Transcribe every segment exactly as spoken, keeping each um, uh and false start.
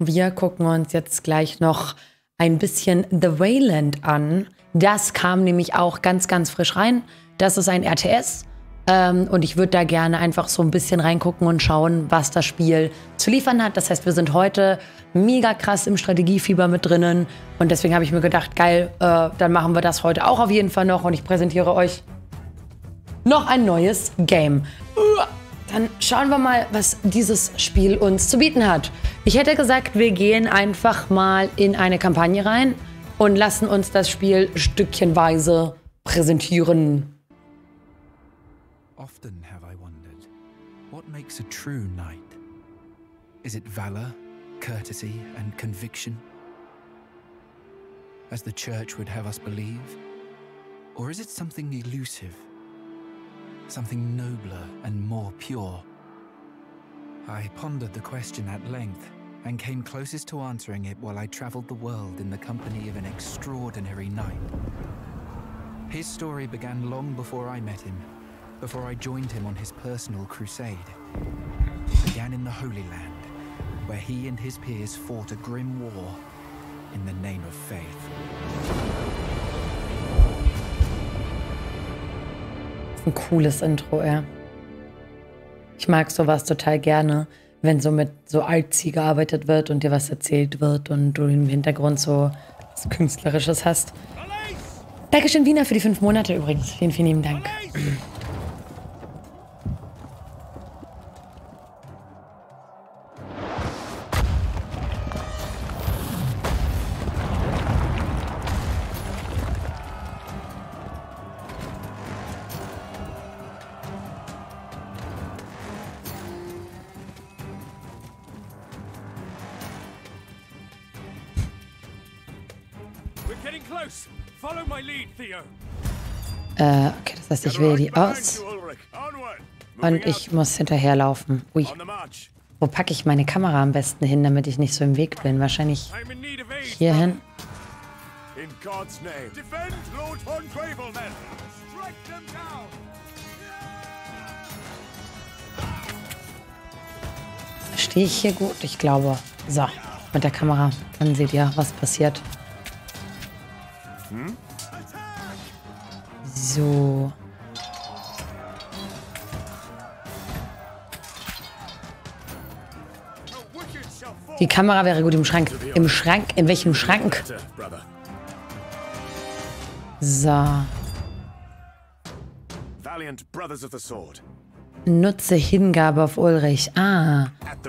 Wir gucken uns jetzt gleich noch ein bisschen The Wayland an. Das kam nämlich auch ganz, ganz frisch rein. Das ist ein R T S. Ähm, und ich würde da gerne einfach so ein bisschen reingucken und schauen, was das Spiel zu liefern hat. Das heißt, wir sind heute mega krass im Strategiefieber mit drinnen. Und deswegen habe ich mir gedacht, geil, äh, dann machen wir das heute auch auf jeden Fall noch. Und ich präsentiere euch noch ein neues Game. Dann schauen wir mal, was dieses Spiel uns zu bieten hat. Ich hätte gesagt, wir gehen einfach mal in eine Kampagne rein und lassen uns das Spiel stückchenweise präsentieren. Often have I wondered, what makes a true knight? Is it valor, courtesy, and conviction, as the church would have us believe? Or is it something elusive, something nobler and more pure? I pondered the question at length and came closest to answering it while I traveled the world in the company of an extraordinary knight. His story began long before I met him, before I joined him on his personal crusade. It began in the Holy Land, where he and his peers fought a grim war in the name of faith. Ein cooles Intro, ja. Ich mag sowas total gerne, wenn so mit so Artsy gearbeitet wird und dir was erzählt wird und du im Hintergrund so was Künstlerisches hast. Dankeschön, Wiener, für die fünf Monate übrigens. Vielen, vielen lieben Dank. Äh, okay, das heißt, ich wähle die aus. Und ich muss hinterherlaufen. Ui. Wo packe ich meine Kamera am besten hin, damit ich nicht so im Weg bin? Wahrscheinlich hier hin. Stehe ich hier gut? Ich glaube. So, mit der Kamera. Dann seht ihr, was passiert. So. Die Kamera wäre gut im Schrank. Im Schrank? In welchem Schrank? So. Nutze Hingabe auf Ulrich. Ah.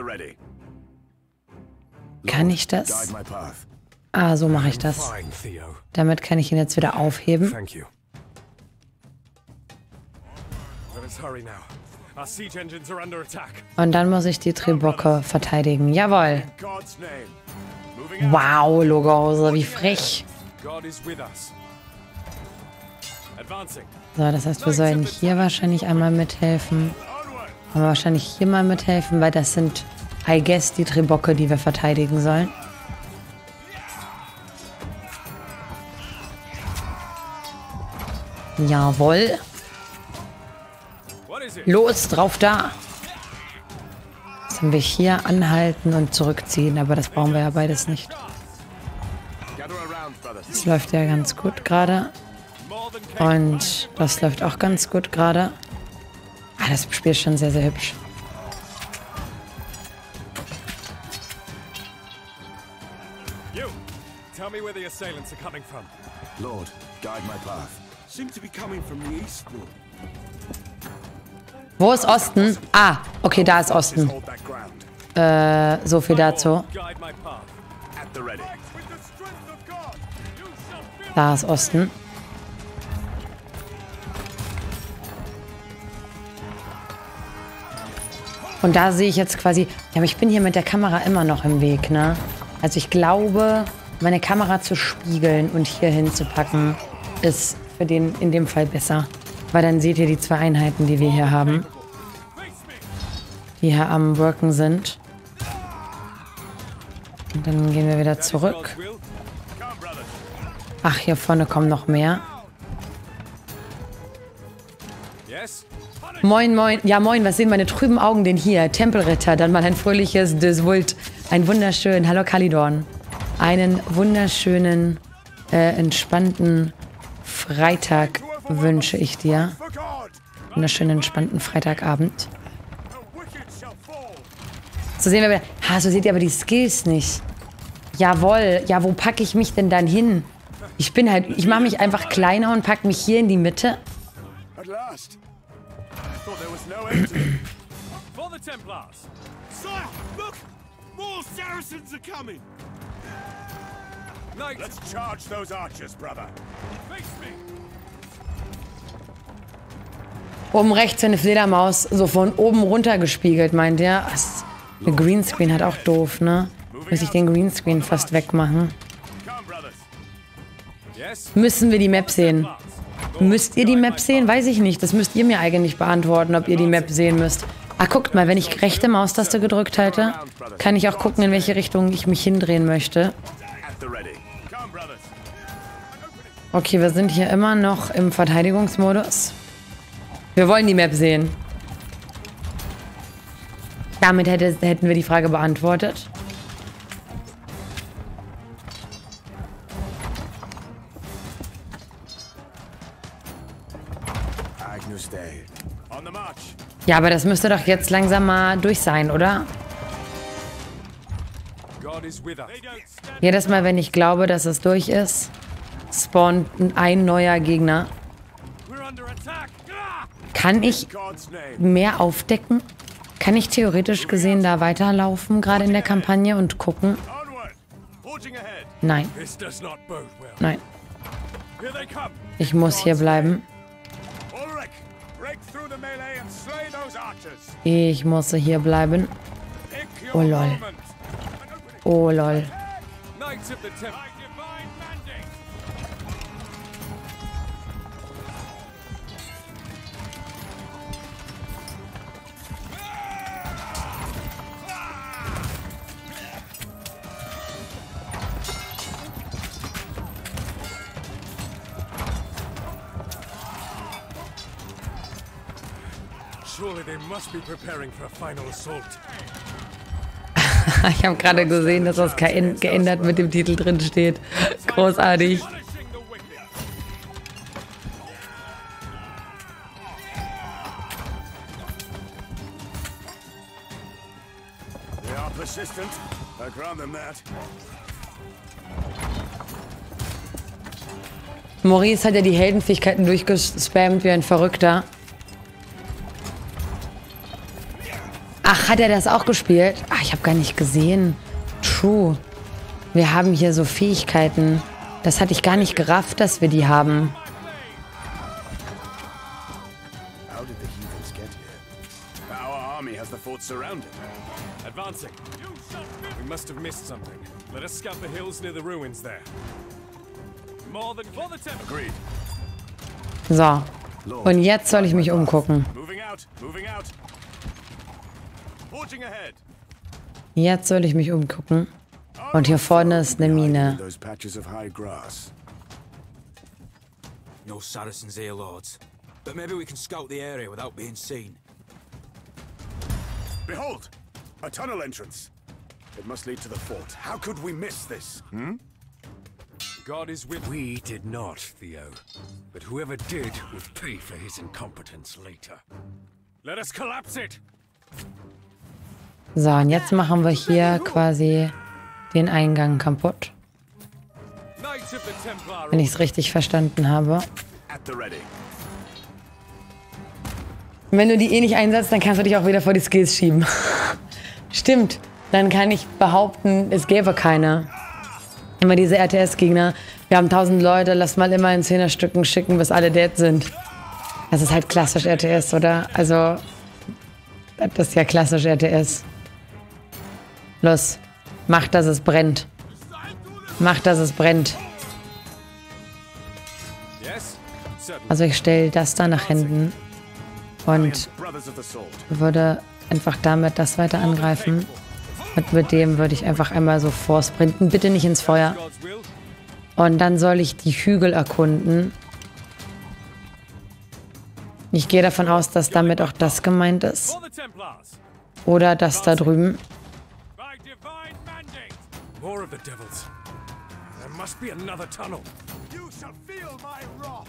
Kann ich das? Ah, so mache ich das. Damit kann ich ihn jetzt wieder aufheben. Und dann muss ich die Tribocke verteidigen. Jawohl. Wow, Logose, wie frech. So, das heißt, wir sollen hier wahrscheinlich einmal mithelfen. Aber wahrscheinlich hier mal mithelfen, weil das sind, I guess, die Tribocke, die wir verteidigen sollen. Jawohl. Los, drauf da. Jetzt haben wir hier anhalten und zurückziehen, aber das brauchen wir ja beides nicht. Das läuft ja ganz gut gerade. Und das läuft auch ganz gut gerade. Ah, das Spiel ist schon sehr, sehr hübsch. Lord, guide my path. Seem to be coming from the east. Wo ist Osten? Ah, okay, da ist Osten. Äh, so viel dazu. Da ist Osten. Und da sehe ich jetzt quasi... Ja, aber ich bin hier mit der Kamera immer noch im Weg, ne? Also ich glaube, meine Kamera zu spiegeln und hier hinzupacken, ist für den in dem Fall besser. Weil dann seht ihr die zwei Einheiten, die wir hier haben. Die hier am Worken sind. Und dann gehen wir wieder zurück. Ach, hier vorne kommen noch mehr. Moin, moin. Ja, moin, was sehen meine trüben Augen denn hier? Tempelritter, dann mal ein fröhliches Desvult. Einen wunderschönen, hallo Kalidorn, einen wunderschönen, äh, entspannten Freitag wünsche ich dir. Wunderschönen, entspannten Freitagabend. So sehen wir wieder. Ha, so seht ihr aber die Skills nicht. Jawohl. Ja, wo packe ich mich denn dann hin? Ich bin halt, ich mache mich einfach kleiner und packe mich hier in die Mitte. At last. I thought there was no end to it. For the Templars. Sire, look! More Saracens are coming! Knight. Let's charge those archers, brother. Face me! Oben rechts eine Fledermaus, so von oben runter gespiegelt, meint er. Der Greenscreen hat auch doof, ne? Muss ich den Greenscreen fast wegmachen. Müssen wir die Map sehen? Müsst ihr die Map sehen? Weiß ich nicht. Das müsst ihr mir eigentlich beantworten, ob ihr die Map sehen müsst. Ah, guckt mal, wenn ich rechte Maustaste gedrückt halte, kann ich auch gucken, in welche Richtung ich mich hindrehen möchte. Okay, wir sind hier immer noch im Verteidigungsmodus. Wir wollen die Map sehen. Damit hätte, hätten wir die Frage beantwortet. Ja, aber das müsste doch jetzt langsam mal durch sein, oder? Jedes Mal, wenn ich glaube, dass es durch ist, spawnt ein neuer Gegner. Kann ich mehr aufdecken? Kann ich theoretisch gesehen da weiterlaufen, gerade in der Kampagne, und gucken? Nein. Nein. Ich muss hier bleiben. Ich muss hier bleiben. Oh lol. Oh lol. Ich habe gerade gesehen, dass das geändert mit dem Titel drin steht. Großartig. Maurice hat ja die Heldenfähigkeiten durchgespammt wie ein Verrückter. Ach, hat er das auch gespielt? Ach, ich habe gar nicht gesehen. True. Wir haben hier so Fähigkeiten. Das hatte ich gar nicht gerafft, dass wir die haben. So. Und jetzt soll ich mich umgucken. Jetzt soll ich mich umgucken. Und hier vorne ist eine Mine. No Saracens here, lords. But maybe we can scout the area without being seen. Behold! A tunnel entrance. It must lead to the fort. How could we miss this? Hmm? God is with... We did not, Theo. But whoever did would pay for his incompetence later. Let us collapse it! So, und jetzt machen wir hier quasi den Eingang kaputt. Wenn ich es richtig verstanden habe. Wenn du die eh nicht einsetzt, dann kannst du dich auch wieder vor die Skills schieben. Stimmt. Dann kann ich behaupten, es gäbe keine. Immer diese R T S-Gegner. Wir haben tausend Leute, lass mal immer in Zehnerstücken schicken, bis alle dead sind. Das ist halt klassisch R T S, oder? Also, das ist ja klassisch R T S. Los, mach, dass es brennt. Mach, dass es brennt. Also ich stelle das da nach hinten und würde einfach damit das weiter angreifen. Und mit dem würde ich einfach einmal so vorsprinten. Bitte nicht ins Feuer. Und dann soll ich die Hügel erkunden. Ich gehe davon aus, dass damit auch das gemeint ist. Oder das da drüben. More of the devils. There must be another tunnel. You shall feel my wrath.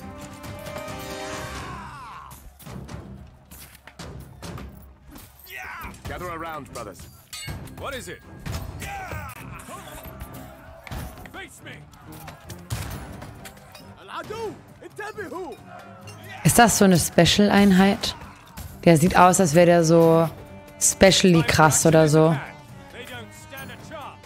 Gather around, brothers. What is it? Face me. Aladu, intabihu. Ist das so eine Special-Einheit? Der sieht aus, als wäre der so specially krass oder so. They don't stand a chance.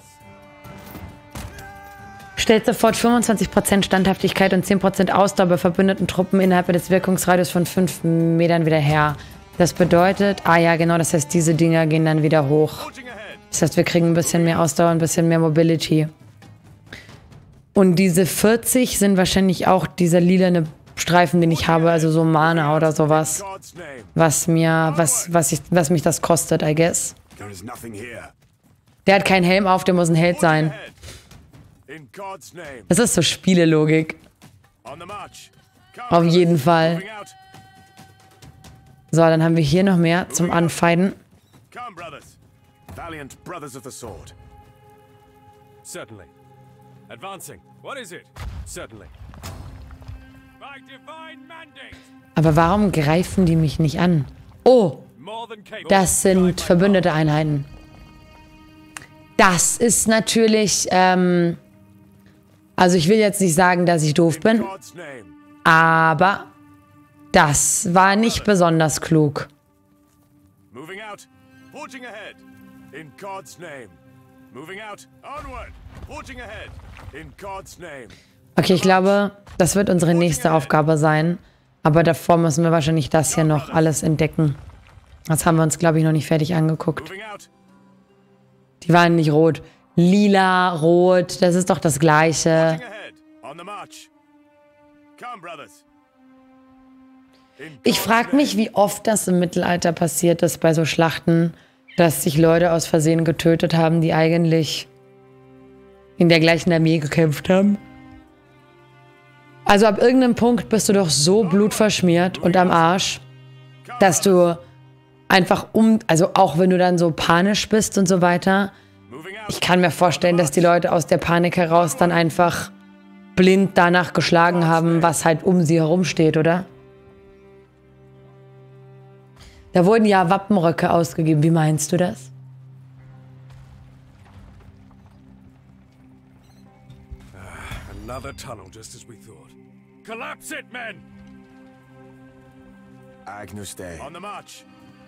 Stellt sofort fünfundzwanzig Prozent Standhaftigkeit und zehn Prozent Ausdauer bei verbündeten Truppen innerhalb des Wirkungsradius von fünf Metern wieder her. Das bedeutet, ah ja, genau, das heißt, diese Dinger gehen dann wieder hoch. Das heißt, wir kriegen ein bisschen mehr Ausdauer, ein bisschen mehr Mobility. Und diese vierzig sind wahrscheinlich auch dieser lilane Streifen, den ich habe, also so Mana oder sowas. Was mir, was, was, ich, was mich das kostet, I guess. There is nothing here. Der hat keinen Helm auf, der muss ein Held sein. In God's name. Das ist so Spielelogik. On the march. Come, Auf jeden Fall. moving out. So, dann haben wir hier noch mehr zum Anfeinden. Come, brothers. Valiant brothers of the sword. Certainly. Advancing. What is it? Certainly. By divine mandate. Aber warum greifen die mich nicht an? Oh, More than capable. das sind verbündete Einheiten. Das ist natürlich, ähm, also ich will jetzt nicht sagen, dass ich doof bin, God's name. aber das war nicht besonders klug. Moving out. Forging ahead. In God's name. Moving out. Onward. Forging ahead. In God's name. Okay, ich glaube, das wird unsere nächste Aufgabe sein. Aber davor müssen wir wahrscheinlich das hier noch alles entdecken. Das haben wir uns, glaube ich, noch nicht fertig angeguckt. Moving out. Die waren nicht rot. Lila, rot, das ist doch das Gleiche. Forging ahead. On the march. Come, brothers. In Ich God's frage name. mich, wie oft das im Mittelalter passiert ist bei so Schlachten, dass sich Leute aus Versehen getötet haben, die eigentlich in der gleichen Armee gekämpft haben. Also ab irgendeinem Punkt bist du doch so blutverschmiert und am Arsch, dass du einfach um, also auch wenn du dann so panisch bist und so weiter, Moving out. ich kann mir vorstellen, dass die Leute aus der Panik heraus dann einfach blind danach geschlagen haben, was halt um sie herum steht, oder? Da wurden ja Wappenröcke ausgegeben. Wie meinst du das? Another tunnel, just as we thought. Collapse it, men! Agnus Dei. On the march.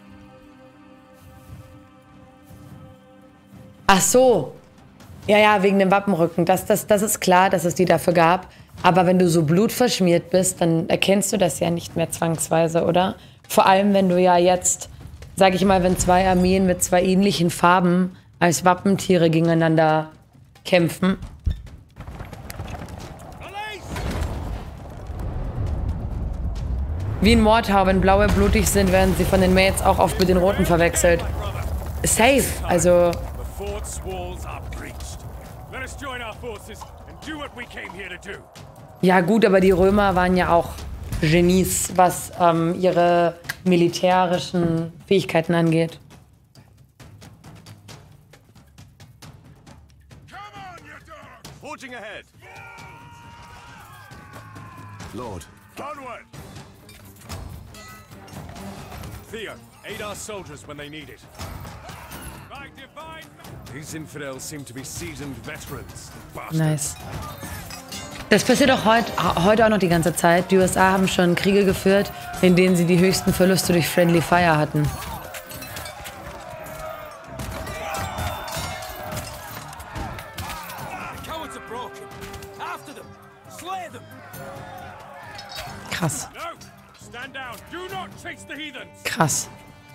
Ach so. Ja, ja, wegen dem Wappenrücken. Das, das, das ist klar, dass es die dafür gab. Aber wenn du so blutverschmiert bist, dann erkennst du das ja nicht mehr zwangsweise, oder? Vor allem, wenn du ja jetzt, sag ich mal, wenn zwei Armeen mit zwei ähnlichen Farben als Wappentiere gegeneinander kämpfen. Wie in Mordhau, wenn blaue blutig sind, werden sie von den Mates auch oft mit den roten verwechselt. Safe, also The fort's walls are breached. Let us join our forces and do what we came here to do. ja gut, aber die Römer waren ja auch Genies, was ähm, ihre militärischen Fähigkeiten angeht. Come on, you dog. Forging ahead. Lord. Onward. Theo, aid our soldiers when they need it. By divine ma- These infidels seem to be seasoned veterans. Bastards. Nice. Das passiert auch heut, heute auch noch die ganze Zeit. Die U S A haben schon Kriege geführt, in denen sie die höchsten Verluste durch Friendly Fire hatten. The cowards are broken. After them. Slay them. Krass, No! Stand down. Do not chase the heathens. krass.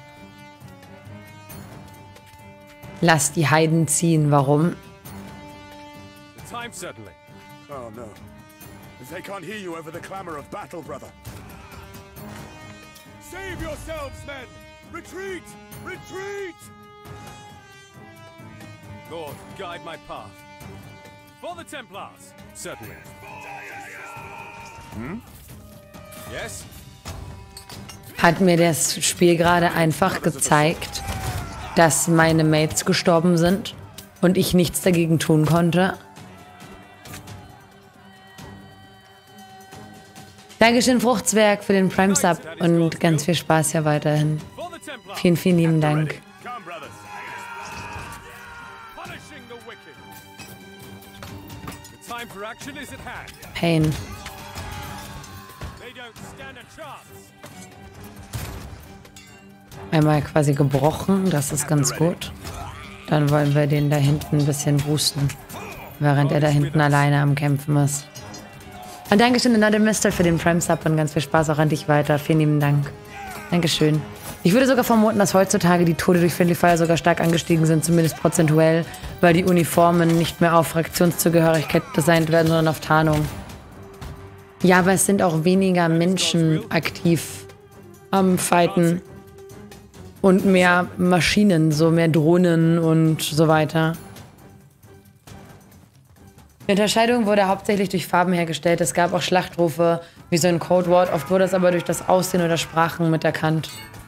Lass die Heiden ziehen. Warum? The time certainly. Oh no. They can't hear you over the clamor of battle, brother. Save yourselves, men! Retreat! Retreat! Lord, guide my path. For the Templars. Certainly. Hmm? Yes? Hat mir das Spiel gerade einfach gezeigt, dass meine Mates gestorben sind? und ich nichts dagegen tun konnte. Dankeschön, Fruchtzwerg, für den Prime Sub und ganz viel Spaß hier weiterhin. Vielen, vielen lieben Dank. Come, brothers. Punishing the wicked. The time for action is at hand. Pain. They don't stand a chance. Einmal quasi gebrochen, das ist ganz gut. Dann wollen wir den da hinten ein bisschen boosten, während er da hinten alleine am Kämpfen ist. Und Dankeschön, Another Mister, für den Prime Sub und ganz viel Spaß auch an dich weiter. Vielen lieben Dank. Dankeschön. Ich würde sogar vermuten, dass heutzutage die Tode durch Friendly Fire sogar stark angestiegen sind, zumindest prozentuell, weil die Uniformen nicht mehr auf Fraktionszugehörigkeit designt werden, sondern auf Tarnung. Ja, aber es sind auch weniger Menschen aktiv am Fighten und mehr Maschinen, so mehr Drohnen und so weiter. Die Unterscheidung wurde hauptsächlich durch Farben hergestellt. Es gab auch Schlachtrufe, wie so ein Codewort. Oft wurde es aber durch das Aussehen oder Sprachen mit erkannt.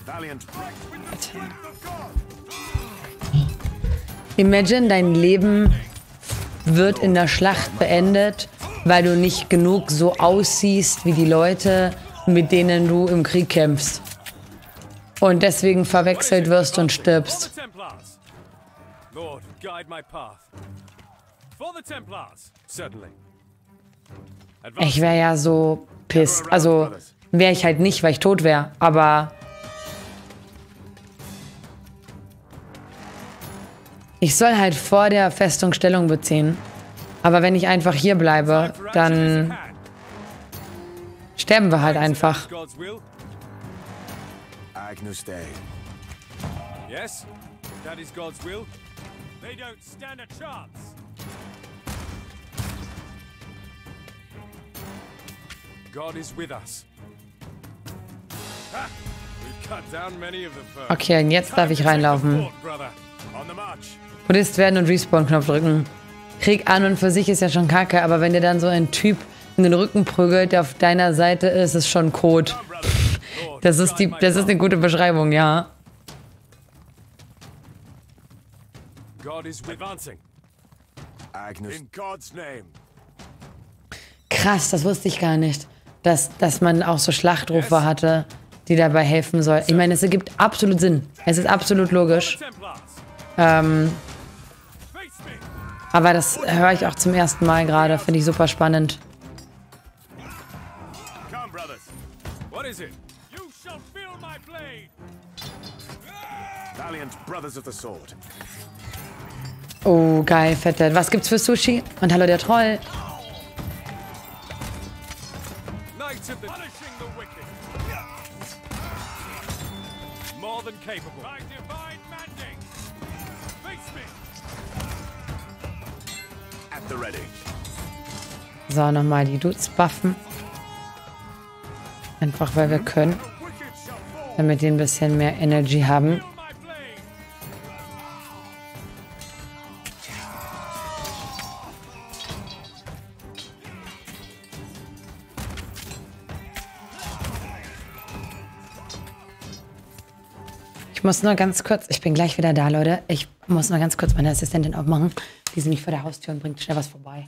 Imagine, dein Leben wird in der Schlacht beendet, weil du nicht genug so aussiehst wie die Leute, mit denen du im Krieg kämpfst. Und deswegen verwechselt wirst und stirbst. Lord, guide my path. For the Templars, certainly. Ich wäre ja so pisst. Also wäre ich halt nicht, weil ich tot wäre. Aber ich soll halt vor der Festung Stellung beziehen. Aber wenn ich einfach hier bleibe, dann sterben wir halt einfach. God's will. Agnus Dei. Yes, that is God's will. They don't stand a chance. God is with us. Ha! We've cut down many of the foe. Okay, und jetzt darf ich reinlaufen. Fort, brother. On the march. Buddhist werden und Respawn-Knopf drücken. Krieg an und für sich ist ja schon kacke, aber wenn dir dann so ein Typ in den Rücken prügelt, der auf deiner Seite ist, ist schon Code. Das ist, die, das ist eine gute Beschreibung, ja. God is advancing. Agnus. In God's name. Krass, das wusste ich gar nicht. Dass, dass man auch so Schlachtrufe hatte, die dabei helfen soll. Ich meine, es ergibt absolut Sinn. Es ist absolut logisch. Templars, Ähm, face me. aber das höre ich auch zum ersten Mal gerade. Finde ich super spannend. Come, brothers. What is it? You shall feel my blade. Valiant brothers of the sword. Oh, geil, fette. Was gibt's für Sushi? Und hallo, der Troll. Knights of the punishing the wicked. More than capable. By divine mandate. Face me. At the ready. So, nochmal die Dudes buffen. Einfach, weil wir können. The wicked shall fall. Damit die ein bisschen mehr Energy haben. Feel my blade. Ich muss nur ganz kurz, ich bin gleich wieder da, Leute. Ich muss nur ganz kurz meine Assistentin aufmachen. Die ist nämlich vor der Haustür und bringt schnell was vorbei.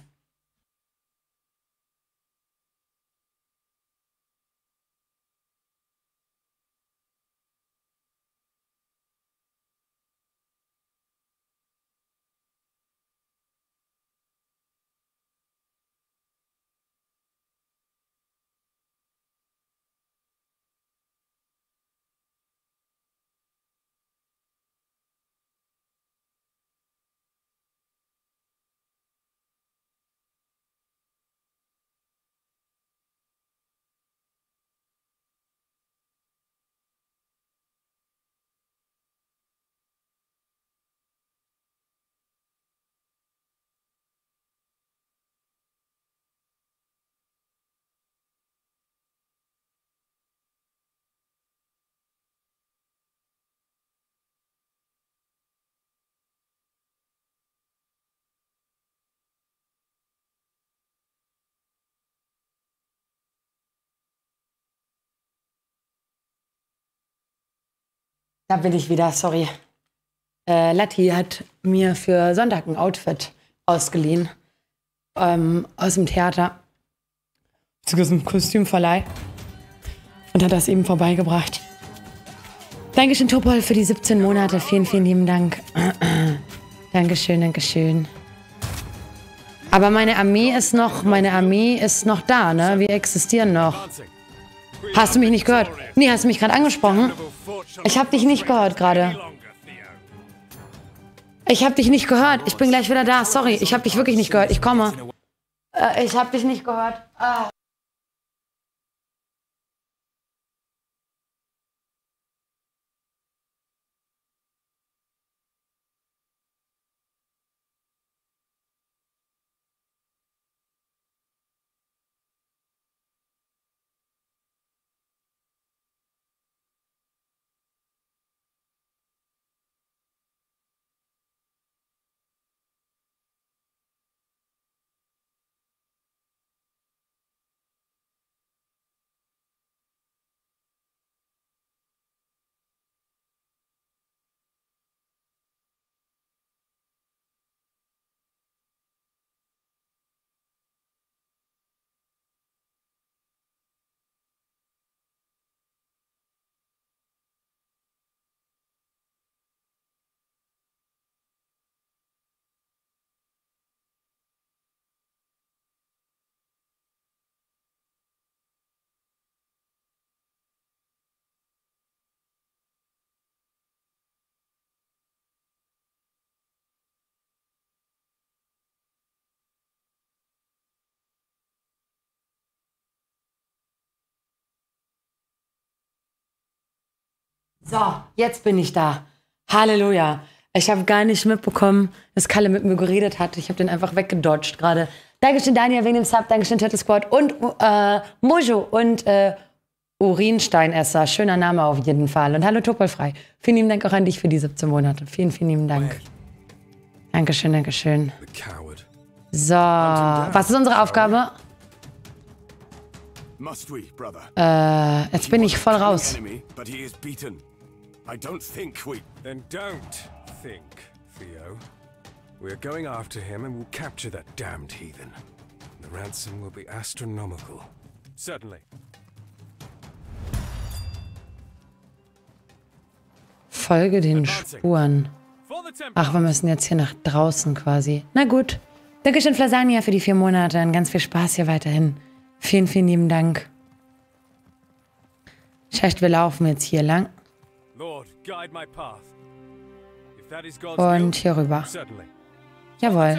Da bin ich wieder, sorry. Äh, Latti hat mir für Sonntag ein Outfit ausgeliehen. Ähm, aus dem Theater. Zu diesem Kostümverleih. Und hat das eben vorbeigebracht. Dankeschön, Topol, für die siebzehn Monate. Vielen, vielen lieben Dank. Dankeschön, Dankeschön. Aber meine Armee ist noch, meine Armee ist noch da, ne? Wir existieren noch. Hast du mich nicht gehört? Nee, hast du mich gerade angesprochen? Ich habe dich nicht gehört gerade. Ich habe dich nicht gehört. Ich bin gleich wieder da. Sorry, ich habe dich wirklich nicht gehört. Ich komme. Äh, ich habe dich nicht gehört. Ah. So, jetzt bin ich da. Halleluja. Ich habe gar nicht mitbekommen, dass Kalle mit mir geredet hat. Ich habe den einfach weggedodged gerade. Dankeschön, Daniel, wegen dem Sub. Dankeschön, Turtle Squad. Und äh, Mojo und äh, Urinsteinesser. Schöner Name auf jeden Fall. Und hallo, Topolfrei. Vielen lieben Dank auch an dich für die siebzehn Monate. Vielen, vielen lieben Dank. Dankeschön, Dankeschön. So, was ist unsere Aufgabe? Äh, jetzt bin ich voll raus. I don't think we... Then don't think, Theo. We're going after him and we'll capture that damned heathen. The ransom will be astronomical. Certainly. Folge den Spuren. Ach, wir müssen jetzt hier nach draußen quasi. Na gut. Dankeschön, Flasania, für die vier Monate. Und ganz viel Spaß hier weiterhin. Vielen, vielen lieben Dank. Scheiße, wir laufen jetzt hier lang. Und hier rüber. Jawohl.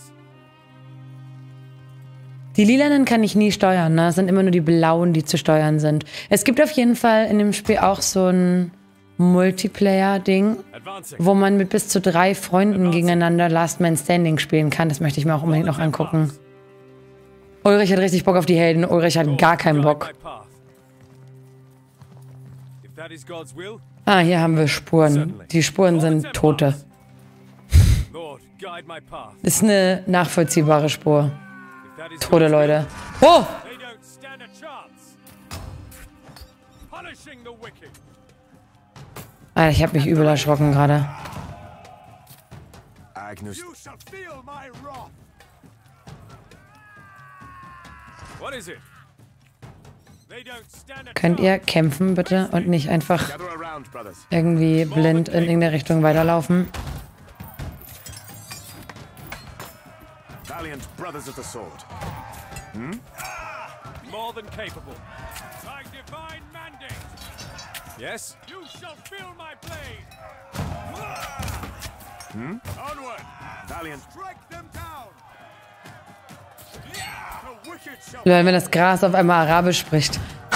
Die lilanen kann ich nie steuern, ne? Es sind immer nur die blauen, die zu steuern sind. Es gibt auf jeden Fall in dem Spiel auch so ein Multiplayer-Ding, wo man mit bis zu drei Freunden gegeneinander Last Man Standing spielen kann. Das möchte ich mir auch unbedingt noch angucken. Ulrich hat richtig Bock auf die Helden. Ulrich hat gar keinen Bock. Ah, hier haben wir Spuren. Die Spuren sind Tote. Ist eine nachvollziehbare Spur. Tote Leute. Oh! Alter, ich habe mich übel erschrocken gerade. Könnt ihr kämpfen, bitte? Und nicht einfach irgendwie blind in irgendeine Richtung weiterlaufen? Valiant brothers of the sword. Hmm? More than capable. My divine mandate. Yes? You shall feel my blade. Hmm? Onward. Valiant. Strike them down. The wicked shall... Wenn das Gras auf einmal Arabisch spricht.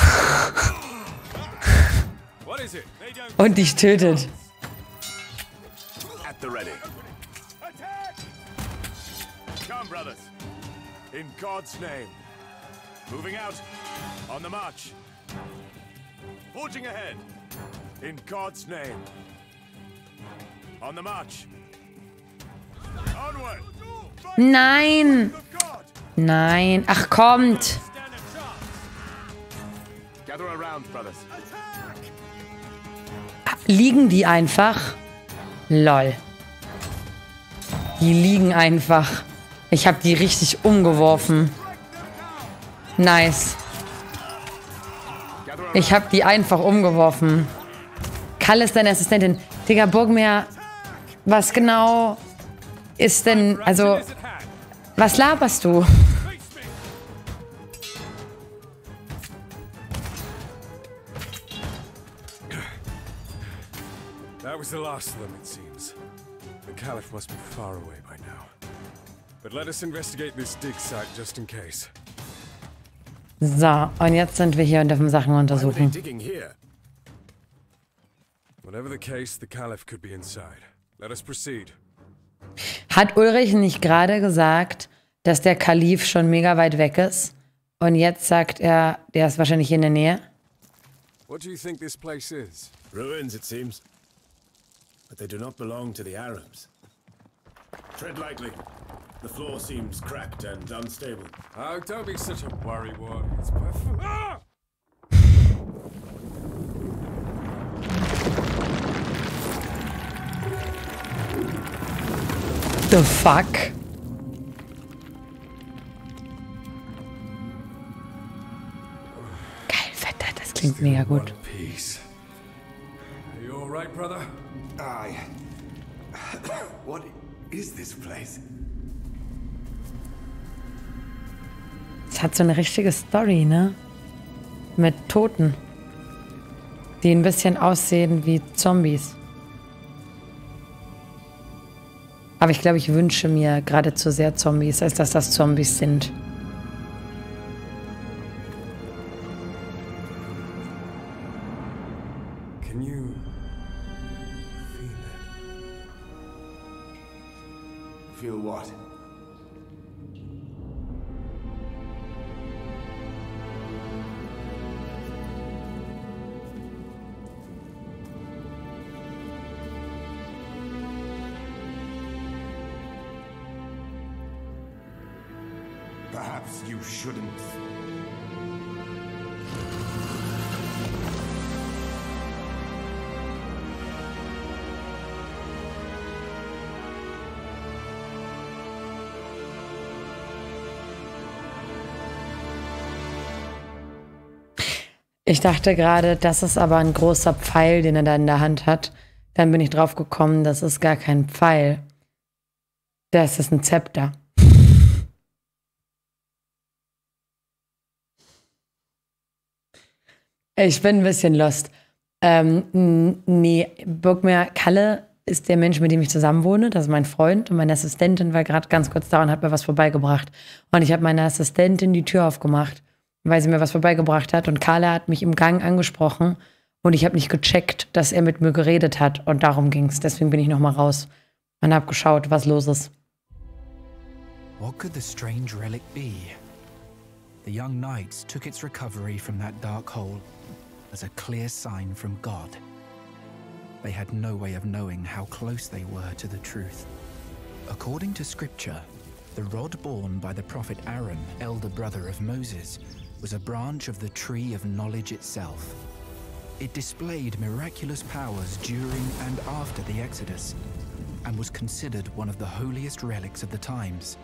Und dich tötet. At the ready. Come, brothers. In God's name. Moving out. On the march. Forging ahead. In God's name. On the march. Onward. Nein. Nein. Ach, kommt. Gather around, brothers. Liegen die einfach? Lol. Die liegen einfach. Ich habe die richtig umgeworfen. Nice. Ich habe die einfach umgeworfen. Kalle ist deine Assistentin. Digga, Borgmir, was genau ist denn, also, was laberst du? That was the last of them, it seems. The Caliph must be far away by now. But let us investigate this dig site just in case. So, und jetzt sind wir hier und dürfen Sachen untersuchen. Whatever the case, the Caliph could be inside. Let us proceed. Hat Ulrich nicht gerade gesagt, dass der Kalif schon mega weit weg ist? Und jetzt sagt er, der ist wahrscheinlich hier in der Nähe? What do you think this place is? Ruins, it seems. But they do not belong to the Arabs. Tread lightly. The floor seems cracked and unstable. Oh, don't be such a worrywart. It's perfect. Ah! The fuck? Geil, Vetter, das klingt mega gut. Peace. Are you all right, brother? Aye. What is this place? Es hat so eine richtige Story, ne? Mit Toten, die ein bisschen aussehen wie Zombies. Aber ich glaube, ich wünsche mir geradezu sehr Zombies, als dass das Zombies sind. Can you feel it? Feel what? Perhaps you shouldn't. Ich dachte gerade, das ist aber ein großer Pfeil, den er da in der Hand hat. Dann bin ich drauf gekommen, das ist gar kein Pfeil. Das ist ein Zepter. Ich bin ein bisschen lost. Ähm, nee, Borgmir Kalle ist der Mensch, mit dem ich zusammen wohne. Das ist mein Freund und meine Assistentin war gerade ganz kurz da und hat mir was vorbeigebracht. Und ich habe meiner Assistentin die Tür aufgemacht, weil sie mir was vorbeigebracht hat. Und Kalle hat mich im Gang angesprochen und ich habe nicht gecheckt, dass er mit mir geredet hat. Und darum ging es. Deswegen bin ich nochmal raus und habe geschaut, was los ist. What could the strange relic be? The young knights took its recovery from that dark hole as a clear sign from God. They had no way of knowing how close they were to the truth. According to scripture, the rod borne by the prophet Aaron, elder brother of Moses, was a branch of the tree of knowledge itself. It displayed miraculous powers during and after the Exodus, and was considered one of the holiest relics of the times.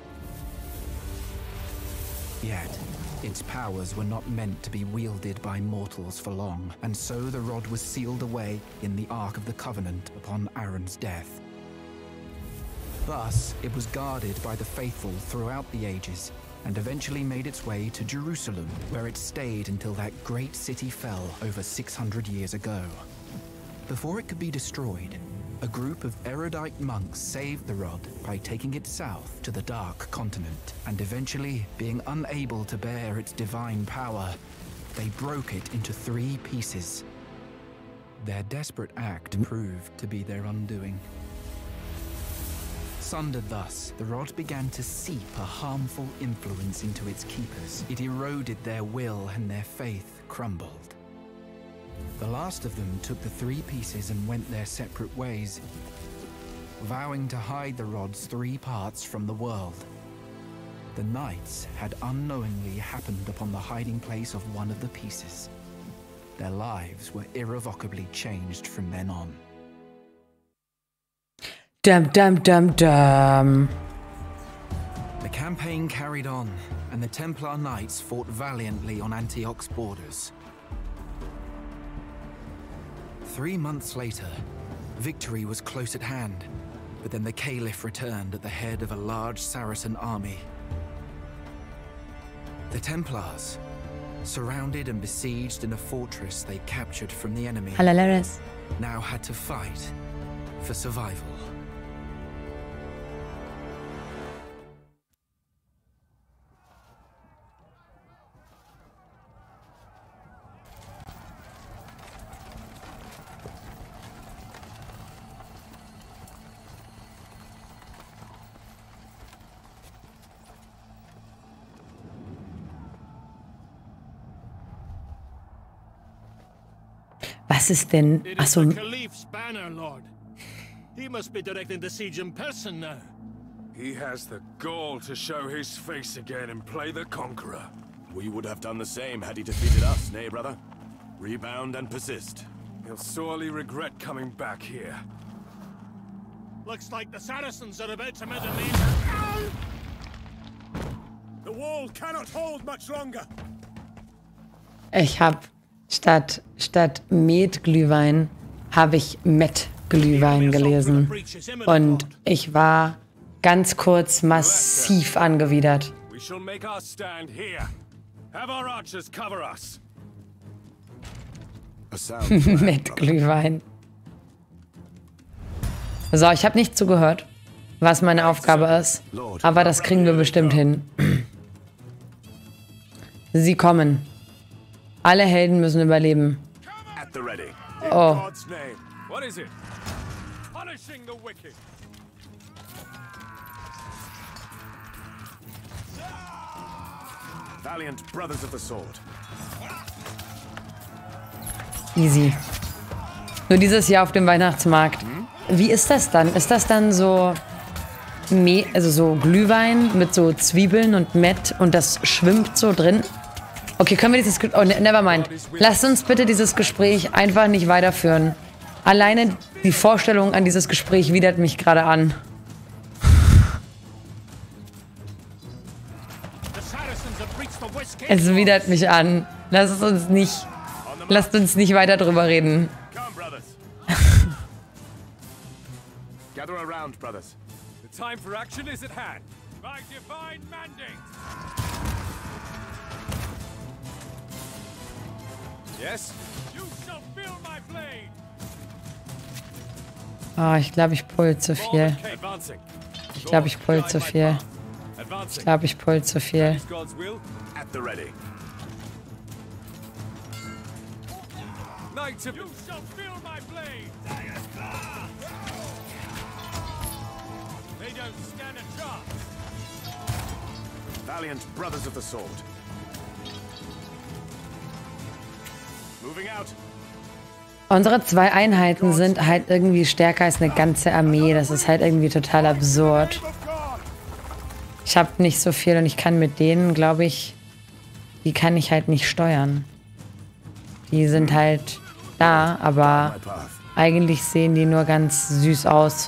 Yet, its powers were not meant to be wielded by mortals for long, and so the rod was sealed away in the Ark of the Covenant upon Aaron's death. Thus, it was guarded by the faithful throughout the ages, and eventually made its way to Jerusalem, where it stayed until that great city fell over six hundred years ago. Before it could be destroyed, a group of erudite monks saved the rod by taking it south to the Dark Continent, and eventually, being unable to bear its divine power, they broke it into three pieces. Their desperate act proved to be their undoing. Sundered thus, the rod began to seep a harmful influence into its keepers. It eroded their will and their faith crumbled. The last of them took the three pieces and went their separate ways, vowing to hide the rod's three parts from the world. The knights had unknowingly happened upon the hiding place of one of the pieces. Their lives were irrevocably changed from then on. Dum, dum, dum, dum. The campaign carried on, and the Templar Knights fought valiantly on Antioch's borders. Three months later, victory was close at hand, but then the Caliph returned at the head of a large Saracen army. The Templars, surrounded and besieged in a fortress they captured from the enemy, Halalaris. now had to fight for survival. Was ist denn? It is Achso, the Caliph's banner, Lord. He must be directing the siege in person now. He has the gall to show his face again and play the conqueror. We would have done the same had he defeated us, nay, brother? Rebound and persist. He'll sorely regret coming back here. Looks like the Saracens are about to meet a major. The wall cannot hold much longer. ich habe statt, statt Met-Glühwein habe ich Met-Glühwein gelesen. Und ich war ganz kurz massiv angewidert. We shall make our stand here. Have our archers cover us. A sound plan, Met-Glühwein. So, ich habe nicht zugehört, was meine Aufgabe ist. Aber das kriegen wir bestimmt hin. Sie kommen. Alle Helden müssen überleben. at the ready. Oh. God's name. What is it? Punishing the wicked. Valiant brothers of the sword. Easy. Nur dieses Jahr auf dem Weihnachtsmarkt. Wie ist das dann? Ist das dann so, Me also so Glühwein mit so Zwiebeln und Mett und das schwimmt so drin? Okay, können wir dieses... Oh, ne, never mind. Lasst uns bitte dieses Gespräch einfach nicht weiterführen. Alleine die Vorstellung an dieses Gespräch widert mich gerade an. Es widert mich an. Lasst uns nicht... Lasst uns nicht weiter drüber reden. Come, brothers. Gather around, brothers. The time for action is at hand. By divine mandate. Yes? You shall feel my blade. Ah, ich glaube, ich pull zu viel. Advancing. Ich glaube, ich pull zu viel. Ich Advancing. glaube, ich pull zu viel. God's will. At the ready. Knights of... You shall feel my blade. They don't stand a chance. Valiant brothers of the sword. Moving out. Unsere zwei Einheiten sind halt irgendwie stärker als eine ganze Armee. Das ist halt irgendwie total absurd. Ich habe nicht so viel und ich kann mit denen, glaube ich, die kann ich halt nicht steuern. Die sind halt da, aber eigentlich sehen die nur ganz süß aus.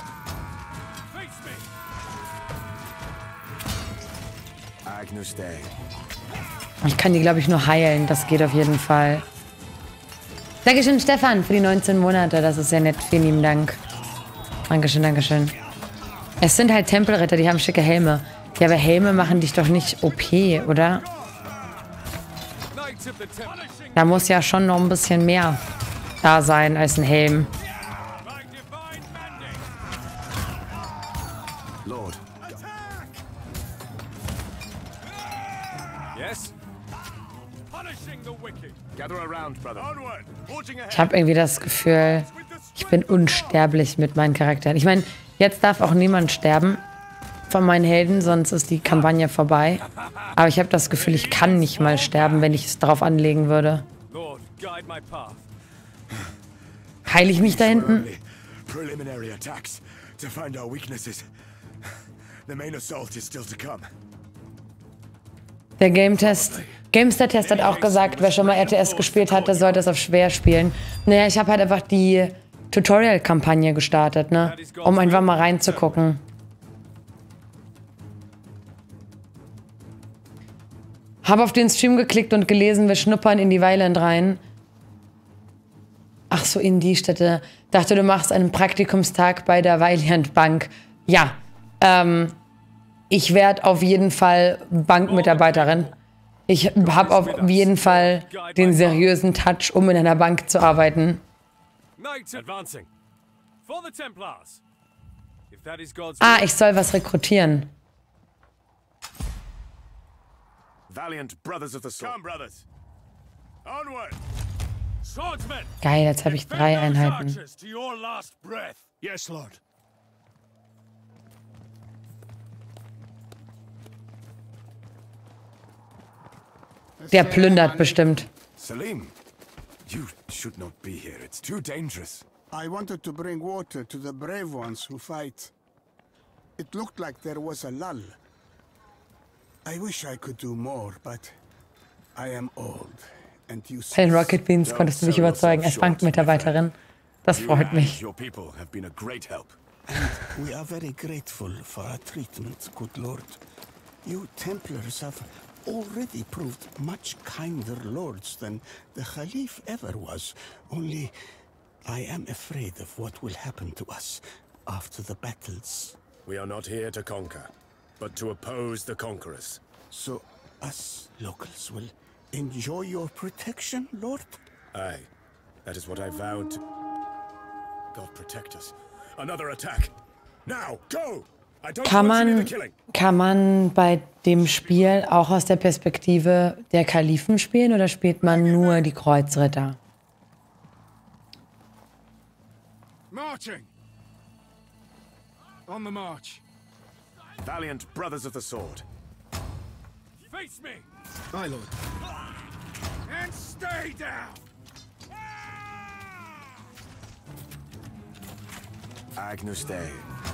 Agnus Dei. Ich kann die, glaube ich, nur heilen. Das geht auf jeden Fall. Dankeschön, Stefan, für die neunzehn Monate. Das ist sehr nett. Vielen lieben Dank. Dankeschön, Dankeschön. Es sind halt Tempelritter, die haben schicke Helme. Ja, aber Helme machen dich doch nicht O P, oder? Da muss ja schon noch ein bisschen mehr da sein als ein Helm. By divine mandate. Lord. Yes? Punishing the wicked. Gather around, brother. Onward. Forging ahead. Ich habe irgendwie das Gefühl, ich bin unsterblich mit meinen Charakteren. Ich meine, jetzt darf auch niemand sterben von meinen Helden, sonst ist die Kampagne vorbei. Aber ich habe das Gefühl, ich kann nicht mal sterben, wenn ich es darauf anlegen würde. Lord, guide my path. Heile ich mich da hinten? Preliminary attacks to find our weaknesses. The main assault is still to come. Der Game-Test. Gamester-Test hat auch gesagt, wer schon mal R T S gespielt hat, der sollte es auf schwer spielen. Naja, ich habe halt einfach die Tutorial-Kampagne gestartet, ne? Um einfach mal reinzugucken. Habe auf den Stream geklickt und gelesen, wir schnuppern in die Weiland rein. Ach so, in die Städte. Dachte, du machst einen Praktikumstag bei der Valiant Bank. Ja, ähm, ich werde auf jeden Fall Bankmitarbeiterin. Ich habe auf jeden Fall den seriösen Touch, um in einer Bank zu arbeiten. Ah, ich soll was rekrutieren. Valiant Brothers of the Sword. Come, brothers. Onward. Swordsmen. Geil, jetzt habe ich drei Einheiten. Yes, Lord. Der plündert bestimmt. Salim, you should not be here. It's too dangerous. I wanted to bring water to the brave ones who fight. It looked like there was a lull. I wish I could do more, but I am old. And you Hey, Rocket Beans, konntest du mich überzeugen als Bankmitarbeiterin? Das freut mich. Your people have been a great help. And we are very grateful for our treatment, good Lord. You Templars have already proved much kinder lords than the Khalif ever was. Only I am afraid of what will happen to us after the battles. We are not here to conquer, but to oppose the conquerors. So us locals will enjoy your protection, Lord? Aye, that is what I vowed to. God protect us. Another attack. Now, go! I don't Kann want to see man, the killing. kann man bei dem Spiel auch aus der Perspektive der Kalifen spielen oder spielt man nur die Kreuzritter? Marching. On the march. Valiant Brothers of the Sword. Face me. Aye, Lord. And stay down. Agnus Dei.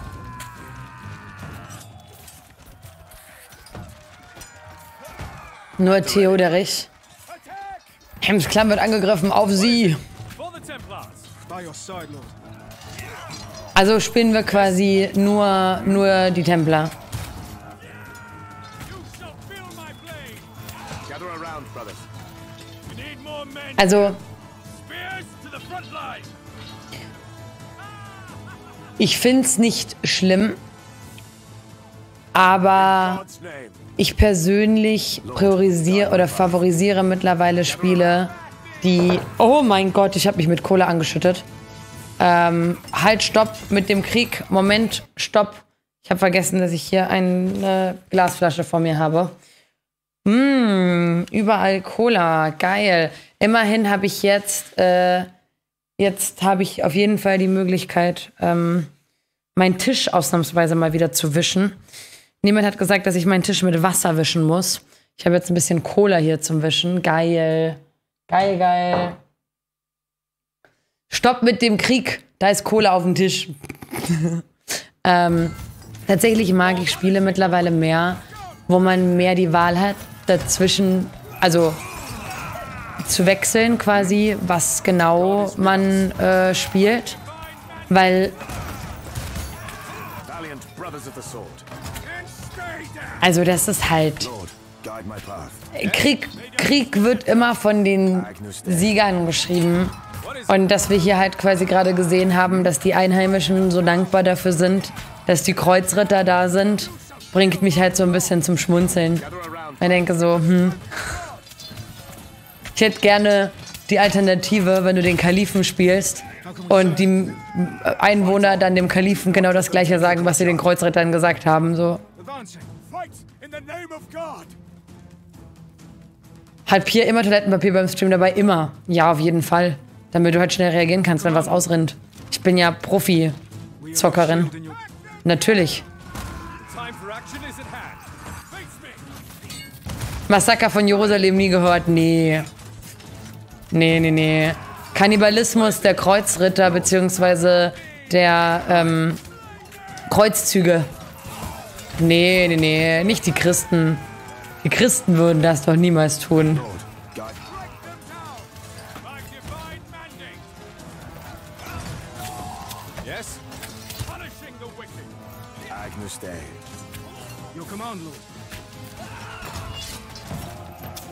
Nur Theoderich. Hemsklamm wird angegriffen, auf sie. By your side, Lord. Also spielen wir quasi nur, nur die Templer. Gather around, brothers. We need more men. Also, Spears to the front line. ich find's nicht schlimm, aber God's name. ich persönlich priorisiere oder favorisiere mittlerweile Spiele, die... Oh mein Gott, ich habe mich mit Kohle angeschüttet. Ähm, halt, stopp mit dem Krieg. Moment, stopp. Ich habe vergessen, dass ich hier eine Glasflasche vor mir habe. Mmh, überall Cola, geil. Immerhin habe ich jetzt, äh, jetzt habe ich auf jeden Fall die Möglichkeit, ähm, meinen Tisch ausnahmsweise mal wieder zu wischen. Niemand hat gesagt, dass ich meinen Tisch mit Wasser wischen muss. Ich habe jetzt ein bisschen Cola hier zum Wischen. Geil. Geil, geil. Stopp mit dem Krieg. Da ist Cola auf dem Tisch. ähm, tatsächlich mag ich Spiele mittlerweile mehr, wo man mehr die Wahl hat, dazwischen, also zu wechseln quasi, was genau man äh, spielt. Weil Valiant Brothers of the Sword. Also das ist halt... Krieg, Krieg wird immer von den Siegern geschrieben. Und dass wir hier halt quasi gerade gesehen haben, dass die Einheimischen so dankbar dafür sind, dass die Kreuzritter da sind, bringt mich halt so ein bisschen zum Schmunzeln. Ich denke so, hm. Ich hätte gerne die Alternative, wenn du den Kalifen spielst und die Einwohner dann dem Kalifen genau das Gleiche sagen, was sie den Kreuzrittern gesagt haben. So. Halt hier immer Toilettenpapier beim Stream dabei, immer. Ja, auf jeden Fall. Damit du halt schnell reagieren kannst, wenn was ausrinnt. Ich bin ja Profi-Zockerin. Natürlich. Massaker von Jerusalem nie gehört? Nee. Nee, nee, nee. Kannibalismus der Kreuzritter beziehungsweise der ähm, Kreuzzüge. Nee, nee, nee. Nicht die Christen. Die Christen würden das doch niemals tun.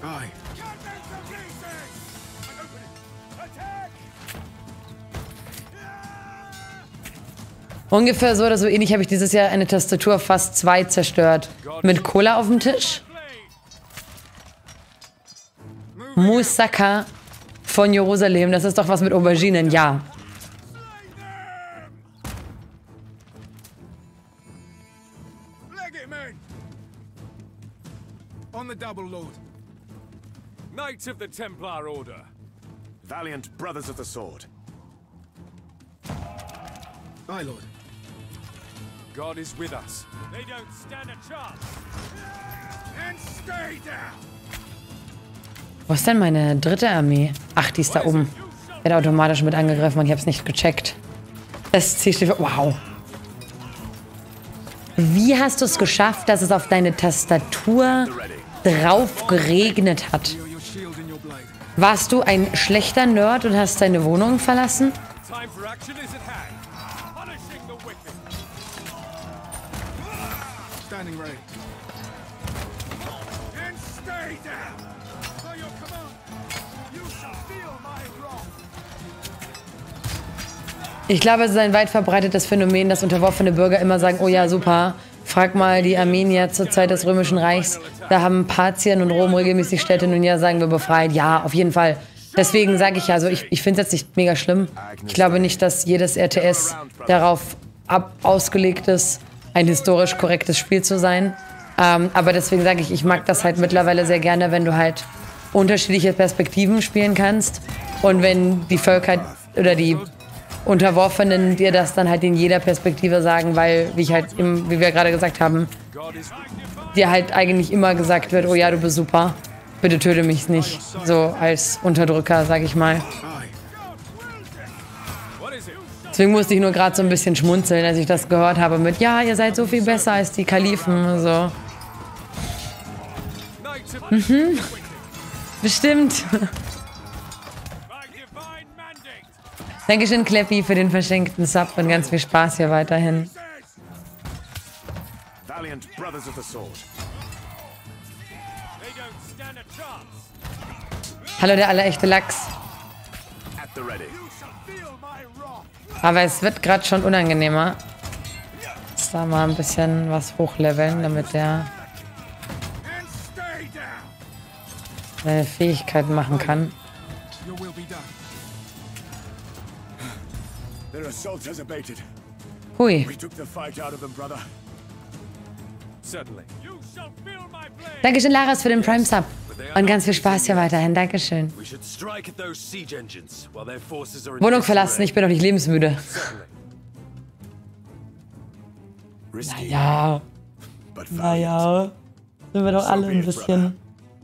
Ungefähr so oder so ähnlich habe ich dieses Jahr eine Tastatur fast zwei zerstört. Mit Cola auf dem Tisch. Moussaka von Jerusalem. Das ist doch was mit Auberginen, ja. On the double, Lord. Knights of the Templar Order. Valiant brothers of the sword. Aye, Lord. God is with us. They don't stand a chance. And stay down. Wo ist denn meine dritte Armee? Ach, die ist da oben. Wird automatisch mit angegriffen und ich habe es nicht gecheckt. S C steht für... Wow. Wie hast du es geschafft, dass es auf deine Tastatur drauf geregnet hat? Warst du ein schlechter Nerd und hast deine Wohnung verlassen? Ich glaube, es ist ein weit verbreitetes Phänomen, dass unterworfene Bürger immer sagen, oh ja, super, frag mal die Armenier zur Zeit des Römischen Reichs, da haben Parthien und Rom regelmäßig Städte, nun ja, sagen wir befreit. Ja, auf jeden Fall. Deswegen sage ich ja, also ich, ich finde es jetzt nicht mega schlimm. Ich glaube nicht, dass jedes R T S darauf ab ausgelegt ist, ein historisch korrektes Spiel zu sein. Ähm, aber deswegen sage ich, ich mag das halt mittlerweile sehr gerne, wenn du halt unterschiedliche Perspektiven spielen kannst und wenn die Völker oder die Unterworfenen dir das dann halt in jeder Perspektive sagen, weil, wie ich halt, im, wie wir gerade gesagt haben, dir halt eigentlich immer gesagt wird, oh ja, du bist super, bitte töte mich nicht, so als Unterdrücker, sag ich mal. Deswegen musste ich nur gerade so ein bisschen schmunzeln, als ich das gehört habe mit, ja, ihr seid so viel besser als die Kalifen, so. Mhm. Bestimmt. Dankeschön, Kleppi, für den verschenkten Sub und ganz viel Spaß hier weiterhin. Hallo, der allerechte Lachs. Aber es wird gerade schon unangenehmer. Jetzt da mal ein bisschen was hochleveln, damit der seine Fähigkeiten machen kann. Hui. Dankeschön, Laras, für den Prime Sub. Und ganz viel Spaß hier weiterhin. Dankeschön. Wohnung verlassen, ich bin noch nicht lebensmüde. Naja. Naja. Sind wir doch alle ein bisschen.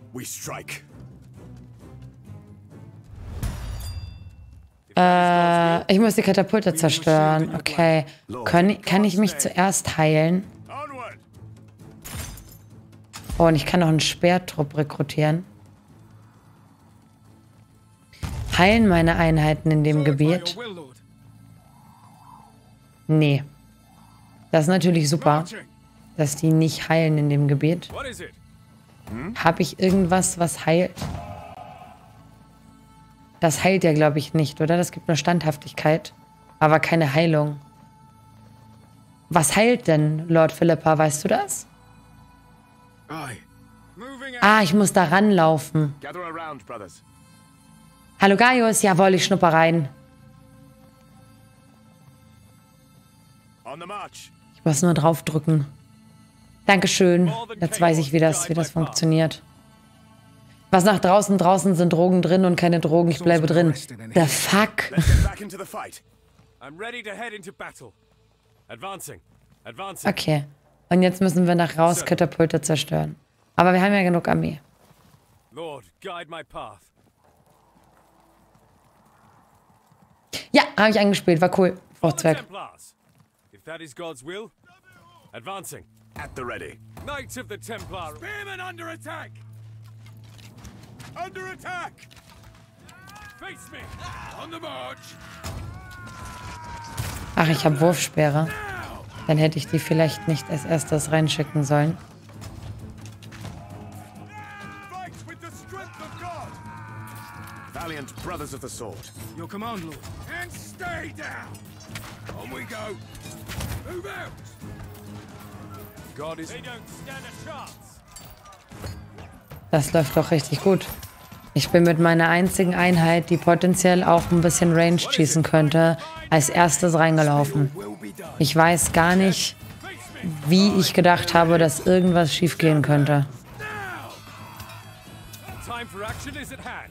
Äh, ich muss die Katapulte zerstören. Okay. Kann, kann ich mich zuerst heilen? Oh, und ich kann noch einen Speertrupp rekrutieren. Heilen meine Einheiten in dem Gebiet? Nee. Das ist natürlich super, dass die nicht heilen in dem Gebiet. Habe ich irgendwas, was heilt? Das heilt ja, glaube ich, nicht, oder? Das gibt nur Standhaftigkeit, aber keine Heilung. Was heilt denn, Lord Philippa? Weißt du das? Ah, ich muss da ranlaufen. Hallo Gaius, jawohl, ich schnupper rein. Ich muss nur draufdrücken. Dankeschön. Jetzt weiß ich, wie das, wie das funktioniert. Was nach draußen? Draußen sind Drogen drin und keine Drogen. Ich bleibe drin. The fuck? Okay. Und jetzt müssen wir nach raus Katapulte zerstören. Aber wir haben ja genug Armee. Ja, habe ich angespielt. War cool. Fruchtzwerg. At the ready. Knights of the Templar. Spearmen under attack. Under attack. Face me. On the march. Ach, ich habe Wurfspeere. Dann hätte ich die vielleicht nicht als erstes reinschicken sollen. Valiant brothers of the sword. Your command, Lord. And stay down! On we go! Move out! God is... They don't stand a chance! Das läuft doch richtig gut. Ich bin mit meiner einzigen Einheit, die potenziell auch ein bisschen Range schießen könnte, als erstes reingelaufen. Ich weiß gar nicht, wie ich gedacht habe, dass irgendwas schief gehen könnte. Time for action is at hand.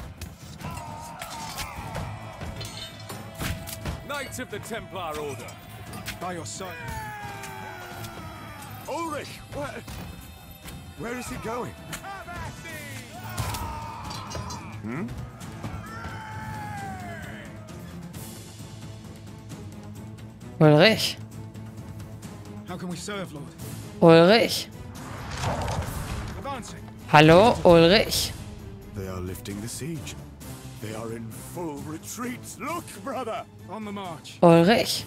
Knights of the Templar Order. By your side. Ulrich! Where... Where is he going? Hmm? Ulrich. How can we serve, Lord? Ulrich. Advancing. Hallo, Ulrich. They are lifting the siege. They are in full retreat. Look, brother! On the march. Ulrich.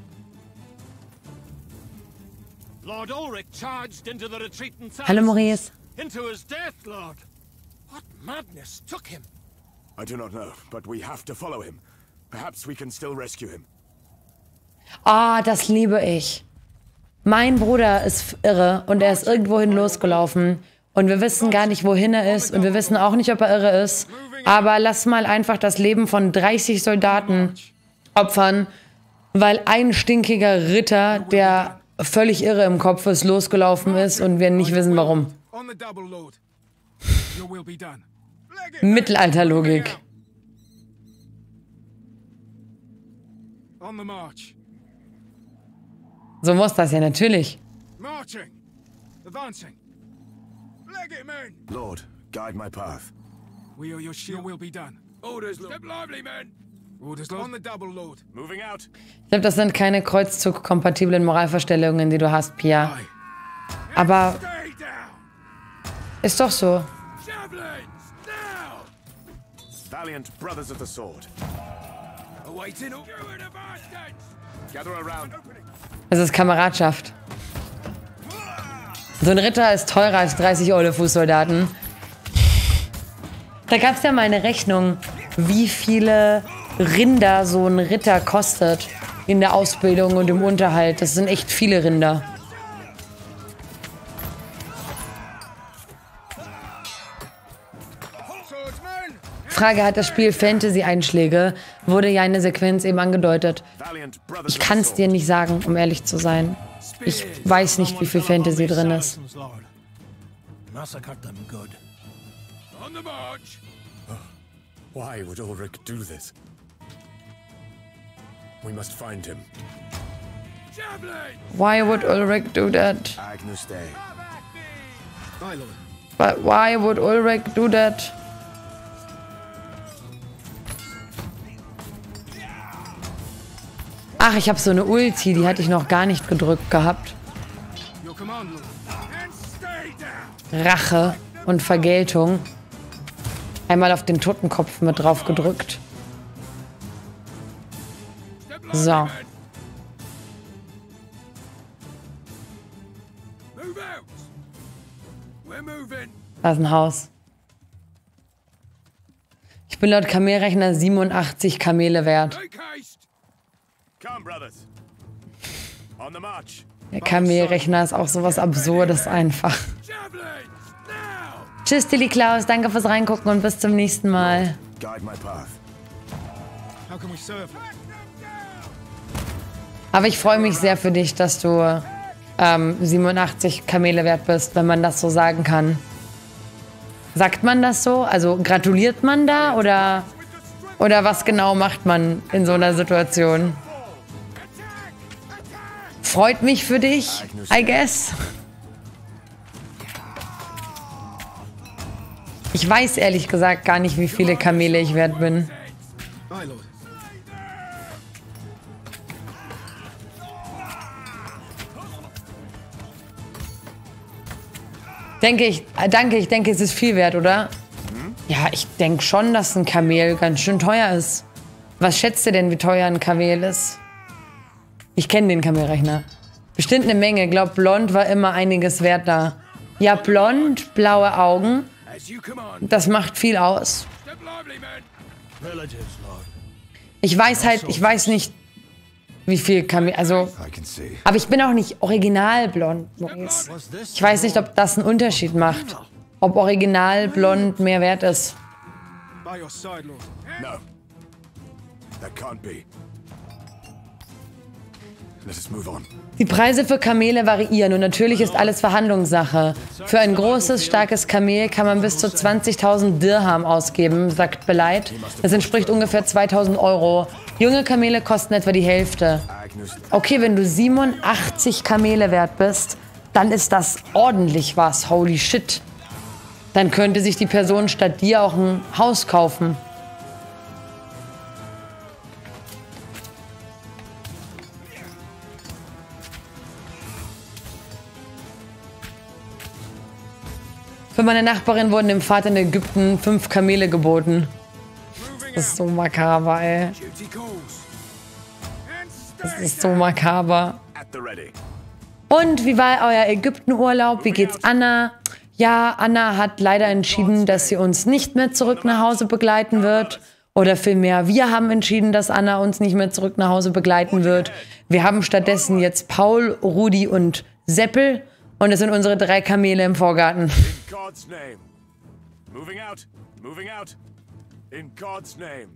Lord Ulrich charged into the retreating Saracens. Hallo, Maurice. Into his death, Lord. What madness took him? I do not know, but we have to follow him. Perhaps we can still rescue him. Ah, das liebe ich. Mein Bruder ist irre und er ist irgendwohin losgelaufen. Und wir wissen gar nicht, wohin er ist. Und wir wissen auch nicht, ob er irre ist. Aber lass mal einfach das Leben von dreißig Soldaten opfern, weil ein stinkiger Ritter, der völlig irre im Kopf ist, losgelaufen ist und wir nicht wissen, warum. Mittelalterlogik. So muss das ja natürlich. Lord, guide my path. We are your shield will be done. Orders, Lord. Step lively, men! Orders, Lord. On the double, Lord. Moving out. Ich glaube, das sind keine Kreuzzug-kompatiblen Moralvorstellungen, die du hast, Pia. Aber ist doch so. Valiant brothers of the sword. Awaiting Gather around. Es ist Kameradschaft. So ein Ritter ist teurer als dreißig olle Fußsoldaten. Da gab es ja mal eine Rechnung, wie viele Rinder so ein Ritter kostet in der Ausbildung und im Unterhalt. Das sind echt viele Rinder. Frage, hat das Spiel Fantasy-Einschläge? Wurde ja eine Sequenz eben angedeutet. Ich kann es dir nicht sagen, um ehrlich zu sein. Ich weiß nicht, wie viel Fantasy drin ist. Why would Ulrich do this? We must find him. Why would Ulrich do that? Agnus Dei. But why would Ulrich do that? Ach, ich habe so eine Ulti, die hatte ich noch gar nicht gedrückt gehabt. Rache und Vergeltung. Einmal auf den Totenkopf mit drauf gedrückt. So. Da ist ein Haus. Ich bin laut Kamelrechner siebenundachtzig Kamele wert. Der Kamelrechner ist auch sowas Absurdes einfach. Tschüss, Tilly Klaus, danke fürs Reingucken und bis zum nächsten Mal. Aber ich freue mich sehr für dich, dass du ähm, siebenundachtzig Kamele wert bist, wenn man das so sagen kann. Sagt man das so? Also gratuliert man da oder, oder was genau macht man in so einer Situation? Freut mich für dich, I guess. Ich weiß ehrlich gesagt gar nicht, wie viele Kamele ich wert bin. Denke ich, danke, ich denke, es ist viel wert, oder? Ja, ich denke schon, dass ein Kamel ganz schön teuer ist. Was schätzt ihr denn, wie teuer ein Kamel ist? Ich kenne den Kamelrechner. Bestimmt eine Menge. Glaub, blond war immer einiges wert da. Ja, blond, blaue Augen, Das macht viel aus. Ich weiß halt, ich weiß nicht, wie viel Kamele, also, aber ich bin auch nicht original blond, Maurice. Ich weiß nicht, ob das einen Unterschied macht. Ob original blond mehr wert ist. No. That can't be. Let us move on. Die Preise für Kamele variieren und natürlich ist alles Verhandlungssache. Für ein großes, starkes Kamel kann man bis zu zwanzigtausend Dirham ausgeben, sagt Beleit. Das entspricht ungefähr zweitausend Euro. Junge Kamele kosten etwa die Hälfte. Okay, wenn du siebenundachtzig Kamele wert bist, dann ist das ordentlich was. Holy shit. Dann könnte sich die Person statt dir auch ein Haus kaufen. Für meine Nachbarin wurden dem Vater in Ägypten fünf Kamele geboten. Das ist so makaber, ey. Das ist so makaber. Und wie war euer Ägyptenurlaub? Wie geht's Anna? Ja, Anna hat leider entschieden, dass sie uns nicht mehr zurück nach Hause begleiten wird. Oder vielmehr, wir haben entschieden, dass Anna uns nicht mehr zurück nach Hause begleiten wird. Wir haben stattdessen jetzt Paul, Rudi und Seppel. Und es sind unsere drei Kamele im Vorgarten. In God's name. Moving out. Moving out. In God's name.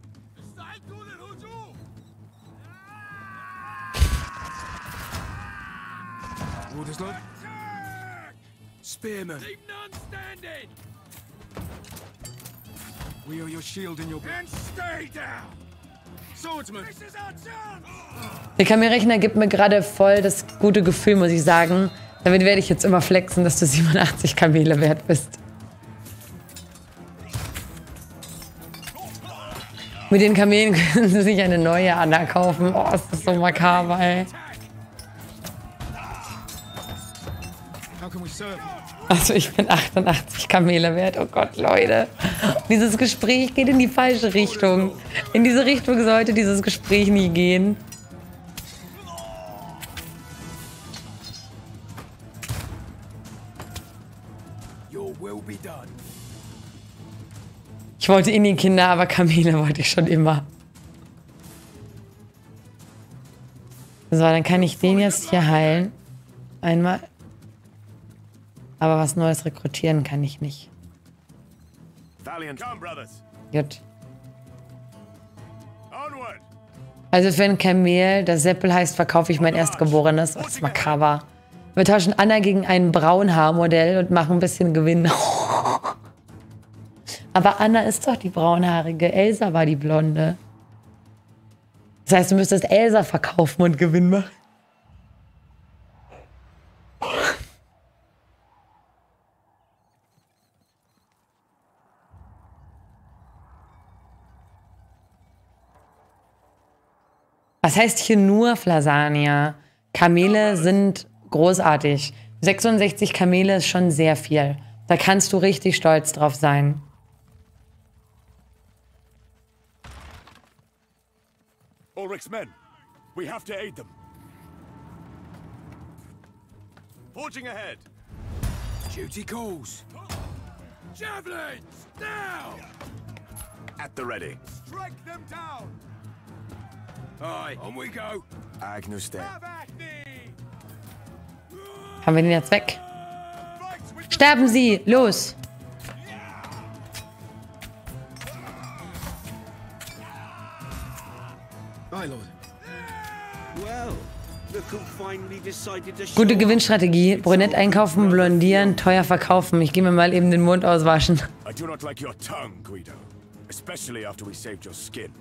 Orders, Lord. Spearman. Leave none standing. We are your shield and your And stay down. Swordsman. This is our chance. Der Kamelrechner gibt mir gerade voll das gute Gefühl, muss ich sagen. Damit werde ich jetzt immer flexen, dass du siebenundachtzig Kamele wert bist. Mit den Kamelen können sie sich eine neue Anna kaufen. Oh, ist das so makaber, ey. Also ich bin achtundachtzig Kamele wert. Oh Gott, Leute. Dieses Gespräch geht in die falsche Richtung. In diese Richtung sollte dieses Gespräch nie gehen. Ich wollte Indie-Kinder, aber Kamele wollte ich schon immer. So, dann kann ich den jetzt hier heilen. Einmal. Aber was Neues rekrutieren kann ich nicht. Gut. Also für ein Kamel, das Seppel heißt, verkaufe ich mein Erstgeborenes. Oh, das ist makaber. Wir tauschen Anna gegen ein Braunhaarmodell und machen ein bisschen Gewinn. Aber Anna ist doch die braunhaarige. Elsa war die blonde. Das heißt, du müsstest Elsa verkaufen und Gewinn machen. Was heißt hier nur Flasania? Kamele sind großartig. sechsundsechzig Kamele ist schon sehr viel. Da kannst du richtig stolz drauf sein. Ulrich's men. We have to aid them. Forging ahead. Duty calls. Javelins! Now! At the ready. Strike them down! Aye, on we go. Agnus Dei. Haben wir den jetzt weg? Sterben Sie! Los! Gute Gewinnstrategie. Brünett einkaufen, blondieren, teuer verkaufen. Ich gehe mir mal eben den Mund auswaschen. I do not like your tongue, Guido. Especially after we saved your skin.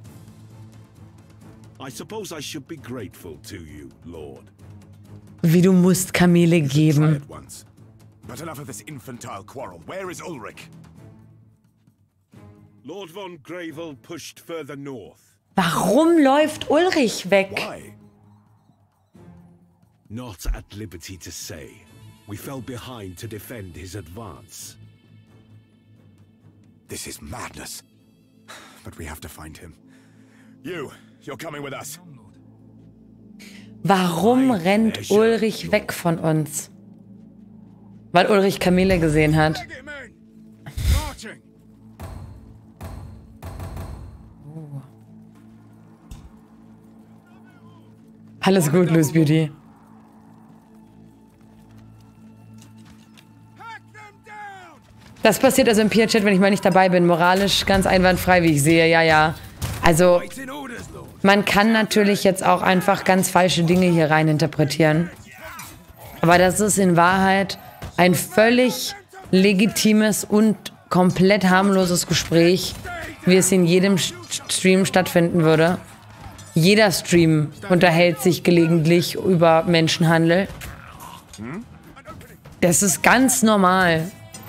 I suppose I should be grateful to you, Lord. Wie du musst Kamele geben. But enough of this infantile quarrel. Where is Ulrich? Lord von Gravel pushed further north. Warum läuft Ulrich weg? Why? Not at liberty to say. We fell behind to defend his advance. This is madness. But we have to find him. You, you're coming with us. Warum rennt Ulrich weg von uns? Weil Ulrich Kamele gesehen hat. Alles gut, Loose Beauty. Das passiert also im Peer-Chat, wenn ich mal nicht dabei bin. Moralisch ganz einwandfrei, wie ich sehe. Ja, ja. Also, man kann natürlich jetzt auch einfach ganz falsche Dinge hier rein interpretieren. Aber das ist in Wahrheit ein völlig legitimes und komplett harmloses Gespräch, wie es in jedem Stream stattfinden würde. Jeder Stream unterhält sich gelegentlich über Menschenhandel. Das ist ganz normal.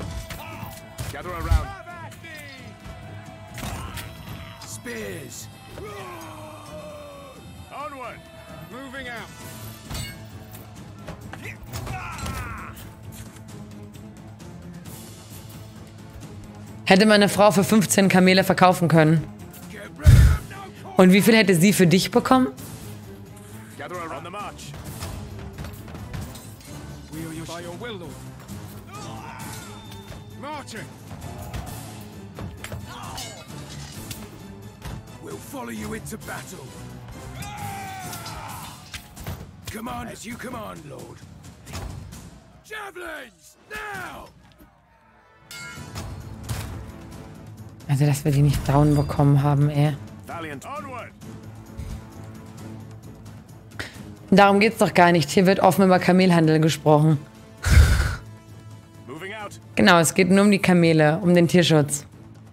Hätte man eine Frau für fünfzehn Kamele verkaufen können. Und wie viel hätte sie für dich bekommen? We'll follow you into battle. Come on, as you command, Lord. Javelins, now! Also, dass wir die nicht down bekommen haben, ey. Darum geht's doch gar nicht. Hier wird offen über Kamelhandel gesprochen. Genau, es geht nur um die Kamele, um den Tierschutz.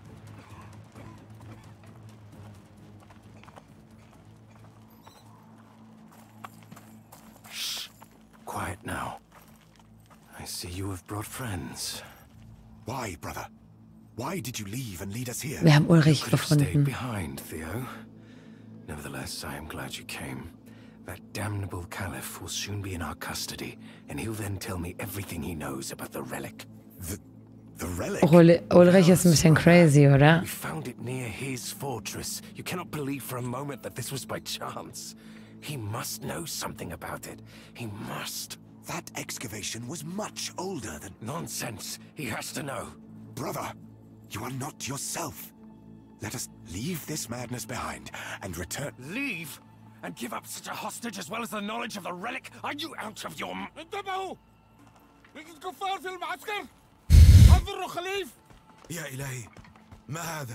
Shh. Quiet now. I see you have brought friends. Why, brother? Why did you leave and lead us here? Wir haben Ulrich gefunden. Behind, Theo. Nevertheless, I am glad you came. That damnable Caliph will soon be in our custody, and he'll then tell me everything he knows about the relic. The, the relic? Ul Ulrich ist ein bisschen crazy, oder? We found it near his fortress. You cannot believe for a moment that this was by chance. He must know something about it. He must. That excavation was much older than... Nonsense. He has to know. Brother, you are not yourself. Let us leave this madness behind and return... Leave? And give up such a hostage as well as the knowledge of the relic? Are you out of your... انتبهوا! الكفار في المعسكر! انظروا خليف! يا إلهي ما هذا؟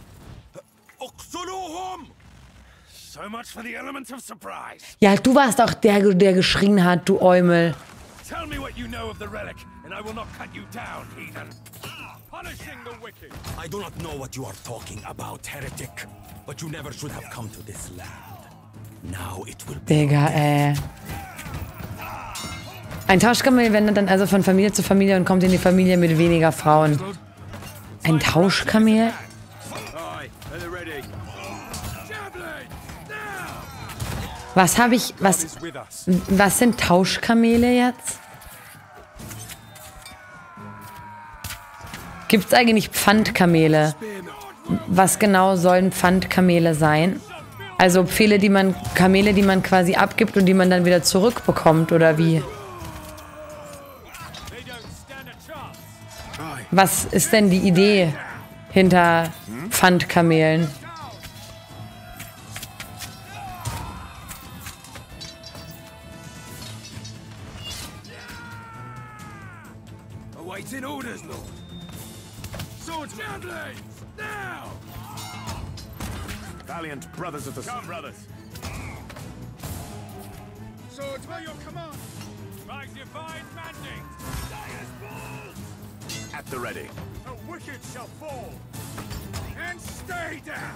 اقتلوهم! So much for the element of surprise. Ja, du warst auch der, der geschrien hat, du Eumel. Tell me what you know of the relic, and I will not cut you down, heathen. Punishing the wicked. I do not know what you are talking about, heretic. But you never should have come to this land. Now it will be. Digga, äh. Ein Tauschkamel wendet dann also von Familie zu Familie und kommt in die Familie mit weniger Frauen. Ein Tauschkamel? Was habe ich, was, was sind Tauschkamele jetzt? Gibt es eigentlich Pfandkamele? Was genau sollen Pfandkamele sein? Also Pfähle, die man, Kamele, die man quasi abgibt und die man dann wieder zurückbekommt, oder wie? Was ist denn die Idee hinter Pfandkamelen? Awaiting orders, Lord. Swords, javelins, now! Valiant brothers of the... Come, brothers. Swords, by your command. By divine mandate. Dire's balls. At the ready. The wicked shall fall. And stay down.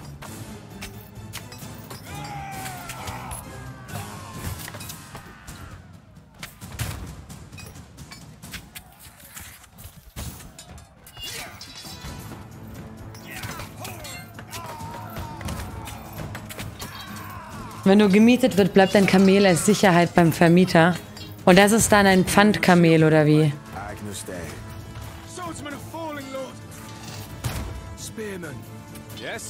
Wenn du gemietet wird, bleibt dein Kamel als Sicherheit beim Vermieter. Und das ist dann ein Pfandkamel, oder wie? Agnus Dei. Swordsmen are falling, Lord. Spearman. Yes?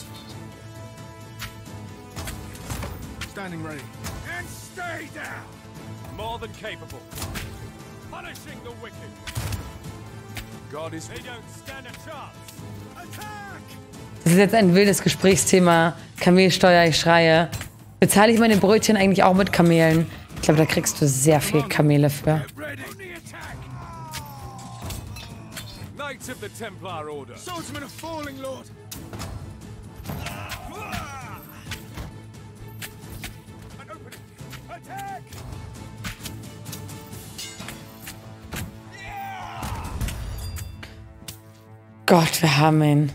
Standing ready. And stay down. More than capable. Punishing the wicked. God is... They don't stand a chance. Attack! Das ist jetzt ein wildes Gesprächsthema. Kamelsteuer, ich schreie. Bezahle ich meine Brötchen eigentlich auch mit Kamelen? Ich glaube, da kriegst du sehr viel Kamele für. Knights of the Templar Order. Swordsmen are falling, Lord. An opening. Attack! Gott, wir haben ihn.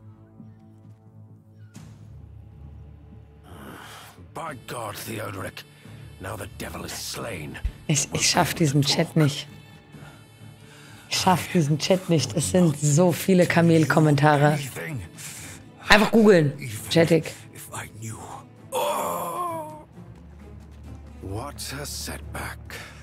By God, Theodoric. Now the devil is slain. Ich, ich schaff diesen Chat nicht. Ich schaff diesen Chat nicht. Es sind so viele Kamel-Kommentare. Einfach googeln. Jettig. Oh, what a setback.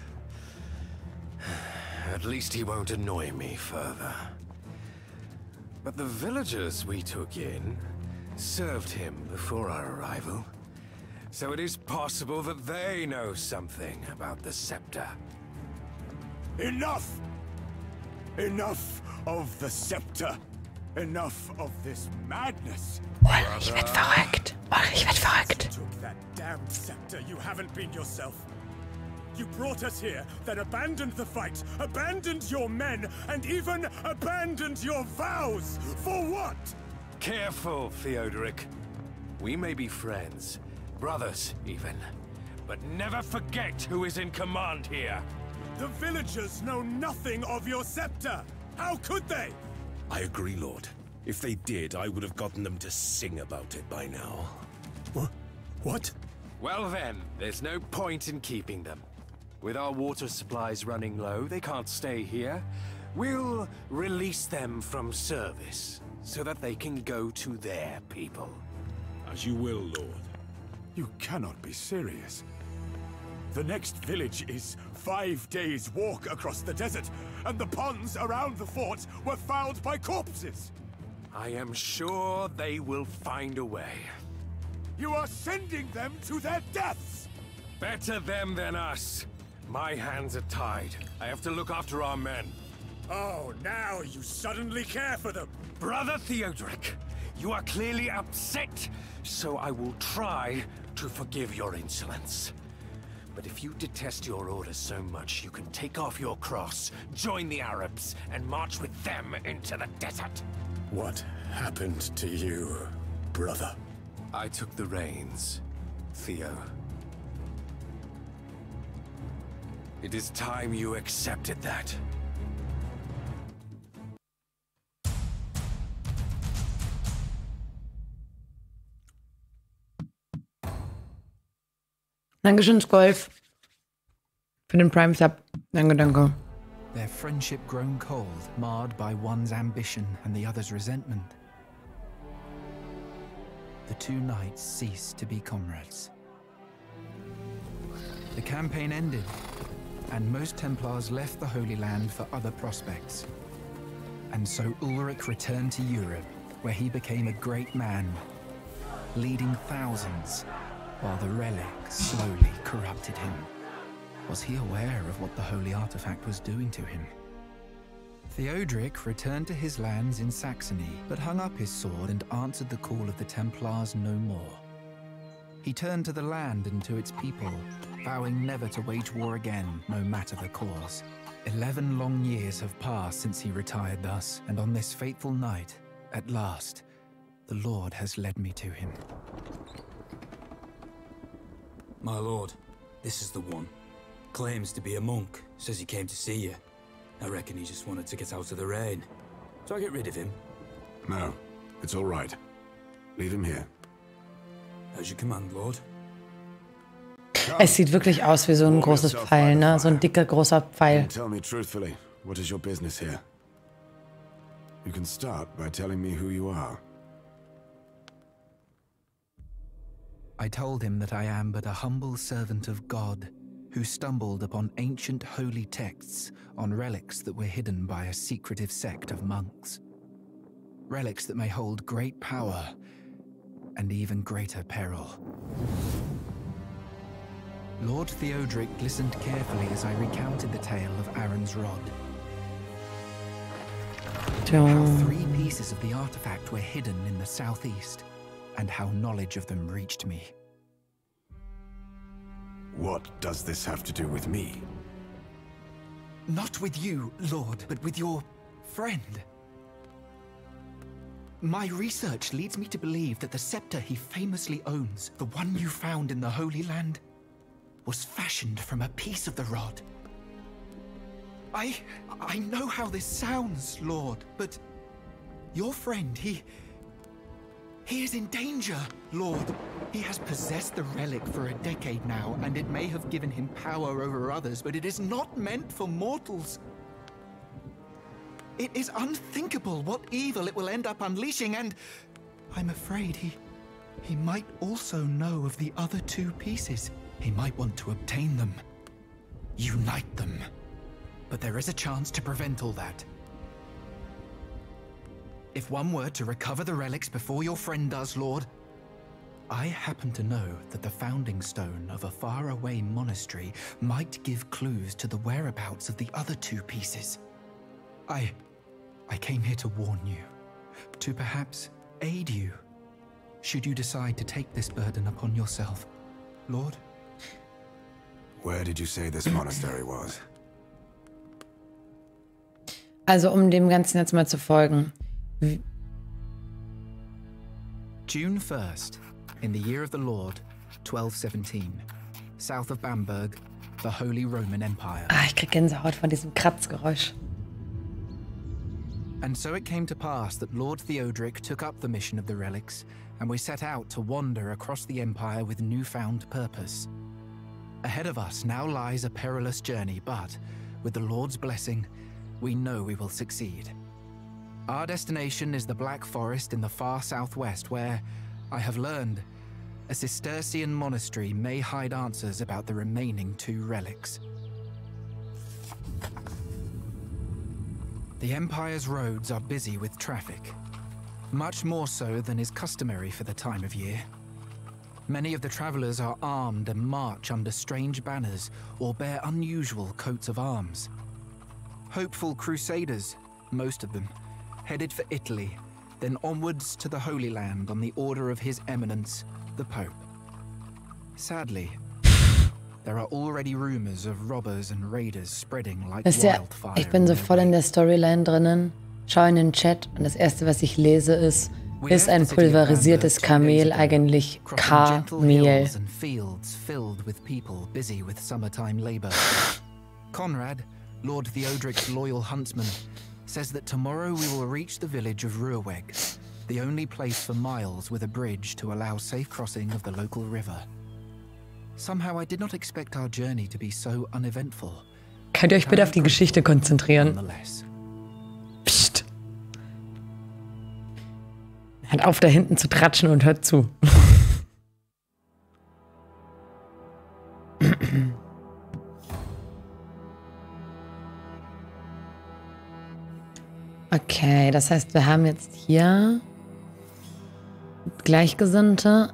At least he won't annoy me further. But the villagers we took in served him before our arrival. So it is possible that they know something about the scepter. Enough! Enough of the scepter! Enough of this madness! Ulrich wird verrückt. Ulrich wird verrückt. Took that damned scepter. You haven't been yourself. You brought us here, then abandoned the fight, abandoned your men, and even abandoned your vows! For what? Careful, Theodoric. We may be friends, brothers even, but never forget who is in command here. The villagers know nothing of your scepter! How could they? I agree, Lord. If they did, I would have gotten them to sing about it by now. What? What? Well then, there's no point in keeping them. With our water supplies running low, they can't stay here. We'll release them from service, so that they can go to their people. As you will, Lord. You cannot be serious. The next village is five days' walk across the desert, and the ponds around the fort were fouled by corpses. I am sure they will find a way. You are sending them to their deaths! Better them than us. My hands are tied. I have to look after our men. Oh, now you suddenly care for them. Brother Theodoric, you are clearly upset, so I will try to forgive your insolence. But if you detest your order so much, you can take off your cross, join the Arabs, and march with them into the desert. What happened to you, brother? I took the reins, Theo. It is time you accepted that. Dankeschön, Golf. Für den Prime Sub. Danke, danke. Their friendship grown cold, marred by one's ambition and the other's resentment. The two knights ceased to be comrades. The campaign ended, and most Templars left the Holy Land for other prospects. And so Ulrich returned to Europe, where he became a great man, leading thousands, while the relic slowly corrupted him. Was he aware of what the holy artifact was doing to him? Theodoric returned to his lands in Saxony, but hung up his sword and answered the call of the Templars no more. He turned to the land and to its people, vowing never to wage war again, no matter the cause. Eleven long years have passed since he retired thus, and on this fateful night, at last, the Lord has led me to him. My lord, this is the one. Claims to be a monk, says he came to see you. I reckon he just wanted to get out of the rain. Do I get rid of him? No, it's all right. Leave him here. As you command, Lord. Es sieht wirklich aus wie so ein großes Pfeil, ne? So ein dicker, großer Pfeil. Tell me truthfully, what is your business here? You can start by telling me who you are. I told him that I am but a humble servant of God, who stumbled upon ancient holy texts on relics that were hidden by a secretive sect of monks. Relics that may hold great power and even greater peril. Lord Theodoric listened carefully as I recounted the tale of Aaron's rod. How three pieces of the artifact were hidden in the southeast, and how knowledge of them reached me. What does this have to do with me? Not with you, Lord, but with your friend. My research leads me to believe that the scepter he famously owns, the one you found in the Holy Land, was fashioned from a piece of the rod. I... I know how this sounds, Lord, but your friend, he... He is in danger, Lord. He has possessed the relic for a decade now, and it may have given him power over others, but it is not meant for mortals. It is unthinkable what evil it will end up unleashing, and I'm afraid he... he might also know of the other two pieces. He might want to obtain them, unite them. But there is a chance to prevent all that. If one were to recover the relics before your friend does, Lord, I happen to know that the founding stone of a faraway monastery might give clues to the whereabouts of the other two pieces. I... I came here to warn you, to perhaps aid you, should you decide to take this burden upon yourself, Lord. Where did you say this monastery was? Also, um dem Ganzen jetzt mal zu folgen. June first, in the year of the Lord, twelve seventeen, south of Bamberg, the Holy Roman Empire. Ah, ich krieg Gänsehaut von diesem Kratzgeräusch. And so it came to pass that Lord Theodoric took up the mission of the relics, and we set out to wander across the empire with newfound purpose. Ahead of us now lies a perilous journey, but with the Lord's blessing, we know we will succeed. Our destination is the Black Forest in the far southwest, where, I have learned, a Cistercian monastery may hide answers about the remaining two relics. The Empire's roads are busy with traffic, much more so than is customary for the time of year. Many of the travelers are armed and march under strange banners or bear unusual coats of arms. Hopeful crusaders, most of them, headed for Italy, then onwards to the Holy Land on the order of His Eminence, the Pope. Sadly, there are already rumors of robbers and raiders spreading like wildfire. Ich bin so voll in der Storyline drinnen, schaue in den Chat und das erste, was ich lese, ist, ist ein pulverisiertes Kamel eigentlich Kamel? Conrad, Lord Theodoric's loyal huntsman, says that tomorrow we will reach the village of Ruhrweg, the only place for miles with a bridge to allow safe crossing of the local river. Somehow I did not expect our journey to be so uneventful. Könnt ihr euch bitte auf die Geschichte konzentrieren? Psst. Hört auf, da hinten zu tratschen und hört zu. Okay, das heißt, wir haben jetzt hier Gleichgesinnte.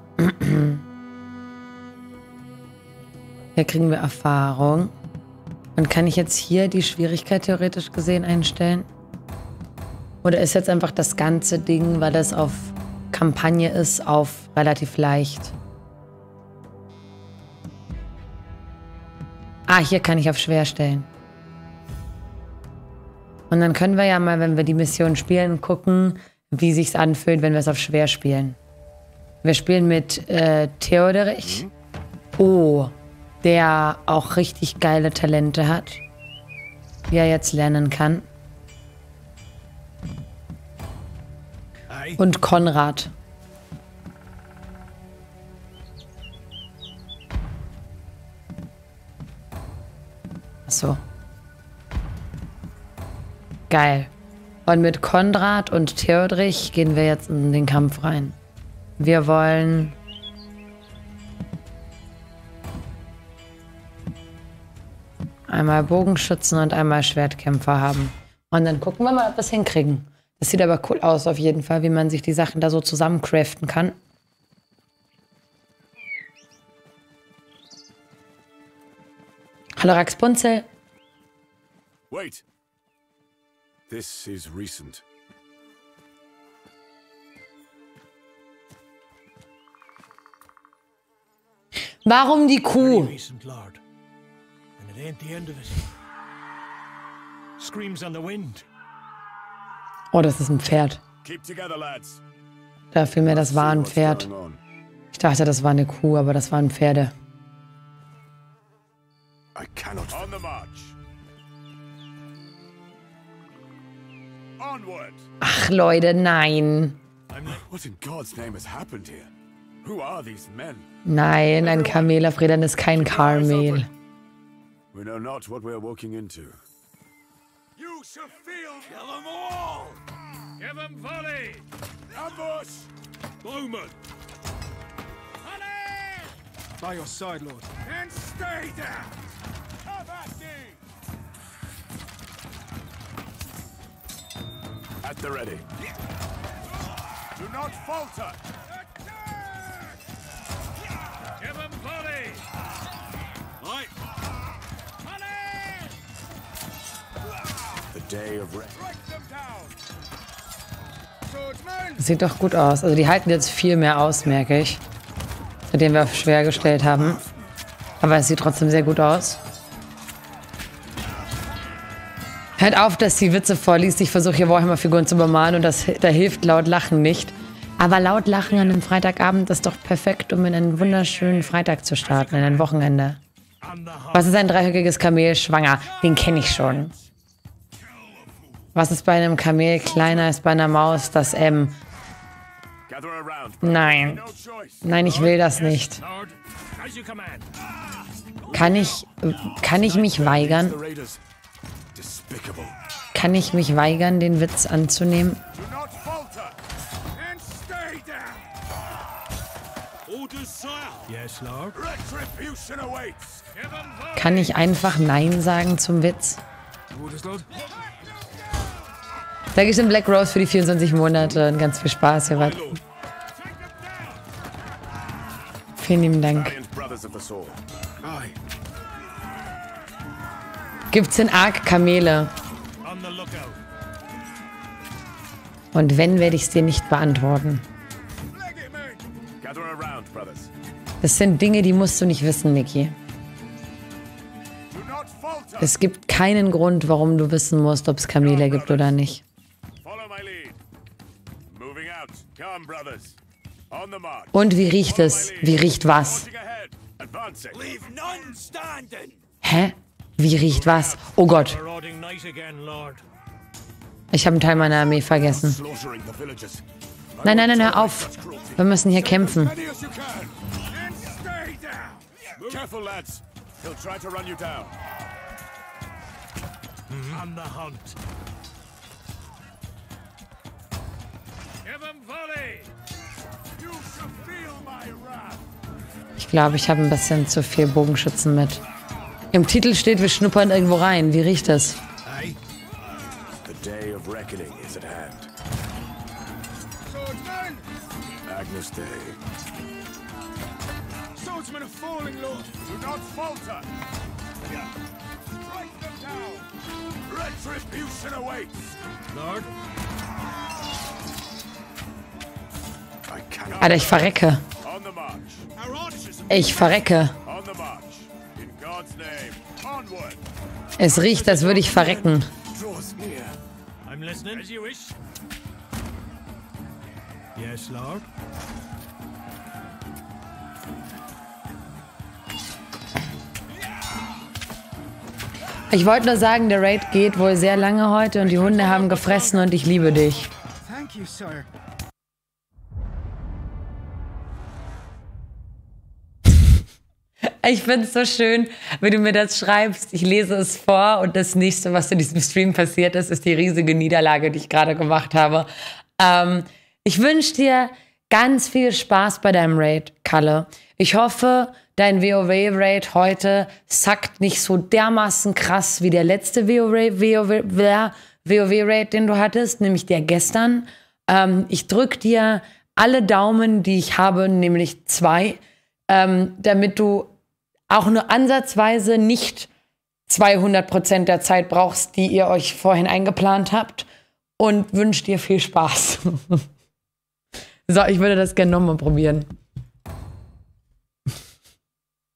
Hier kriegen wir Erfahrung. Und kann ich jetzt hier die Schwierigkeit theoretisch gesehen einstellen? Oder ist jetzt einfach das ganze Ding, weil das auf Kampagne ist, auf relativ leicht? Ah, hier kann ich auf schwer stellen. Und dann können wir ja mal, wenn wir die Mission spielen, gucken, wie sich's anfühlt, wenn wir es auf schwer spielen. Wir spielen mit äh, Theodorich. Oh, der auch richtig geile Talente hat, die er jetzt lernen kann. Und Konrad. Achso. Geil. Und mit Konrad und Theodrich gehen wir jetzt in den Kampf rein. Wir wollen... einmal Bogenschützen und einmal Schwertkämpfer haben. Und dann gucken wir mal, ob wir es hinkriegen. Das sieht aber cool aus auf jeden Fall, wie man sich die Sachen da so zusammencraften kann. Hallo Raxpunzel. Wait. This is recent. Warum die Kuh? Recent, Lord. And it ain't the end of it. Screams on the wind. Oh, das ist ein Pferd. Keep together, lads. Da fiel mir, das war ein Pferd. Ich dachte, das war eine Kuh, aber das waren Pferde. I cannot. On the march. Onward. Ach, Leute, nein. What in God's name has happened here? Who are these men? Nein, ein Kamel auf Rädern ist kein Kamel. We know not what we are walking into. You shall feel. Kill them all. Give them volley. Ambush. Bowman. By your side, Lord. And stay there. Have at thee. At the ready. Do not falter. Give them volley. Right. The day of rest. Break them down. Swordsman. Das sieht doch gut aus. Also die halten jetzt viel mehr aus, merke ich. Seitdem wir schwer gestellt haben. Aber es sieht trotzdem sehr gut aus. Hört auf, dass die Witze vorliest. Ich versuche hier Warhammer-Figuren zu bemalen und das, da hilft laut Lachen nicht. Aber laut Lachen an einem Freitagabend ist doch perfekt, um in einen wunderschönen Freitag zu starten, in ein Wochenende. Was ist ein dreihöckiges Kamel? Schwanger. Den kenne ich schon. Was ist bei einem Kamel kleiner als bei einer Maus? Das M. Nein. Nein, ich will das nicht. Kann ich, kann ich mich weigern? Kann ich mich weigern, den Witz anzunehmen? Kann ich einfach Nein sagen zum Witz? Dankeschön Black Rose für die vierundzwanzig Monate und ganz viel Spaß hier weiter. Vielen lieben Dank. Gibt's in Ark Kamele? Und wenn, werde ich es dir nicht beantworten. Das sind Dinge, die musst du nicht wissen, Niki. Es gibt keinen Grund, warum du wissen musst, ob es Kamele gibt oder nicht. Und wie riecht es? Wie riecht was? Hä? Wie riecht was? Oh Gott. Ich habe einen Teil meiner Armee vergessen. Nein, nein, nein, hör auf. Wir müssen hier kämpfen. Careful, lads. He'll try to run you down. On the hunt. Give him volley. You shall feel my wrath. Ich glaube, ich habe ein bisschen zu viel Bogenschützen mit. Im Titel steht, wir schnuppern irgendwo rein. Wie riecht das? The day of reckoning is at hand. Swordsman! Agnus Dei. Swordsmen are falling, Lord. Do not falter. Strike them down. Retribution awaits. Lord. Alter, ich verrecke. On the march. Ich verrecke. On the march. In God's name. Onward. Es riecht, als würde ich verrecken. Draws near. I'm listening. As you wish. Yes, Lord. Ich wollte nur sagen, der Raid geht wohl sehr lange heute und die Hunde haben gefressen und ich liebe dich. Thank you, sir. Ich finde es so schön, wie du mir das schreibst. Ich lese es vor und das nächste, was in diesem Stream passiert ist, ist die riesige Niederlage, die ich gerade gemacht habe. Ähm, ich wünsche dir ganz viel Spaß bei deinem Raid, Kalle. Ich hoffe, dein WoW-Raid heute sackt nicht so dermaßen krass wie der letzte WoW-Raid, den du hattest, nämlich der gestern. Ähm, ich drücke dir alle Daumen, die ich habe, nämlich zwei, ähm, damit du auch nur ansatzweise nicht zweihundert Prozent der Zeit brauchst, die ihr euch vorhin eingeplant habt, und wünsche dir viel Spaß. So, ich würde das gerne nochmal probieren.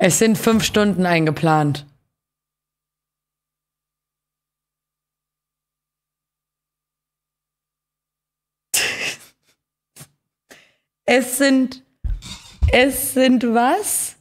Es sind fünf Stunden eingeplant. Es sind... Es sind was?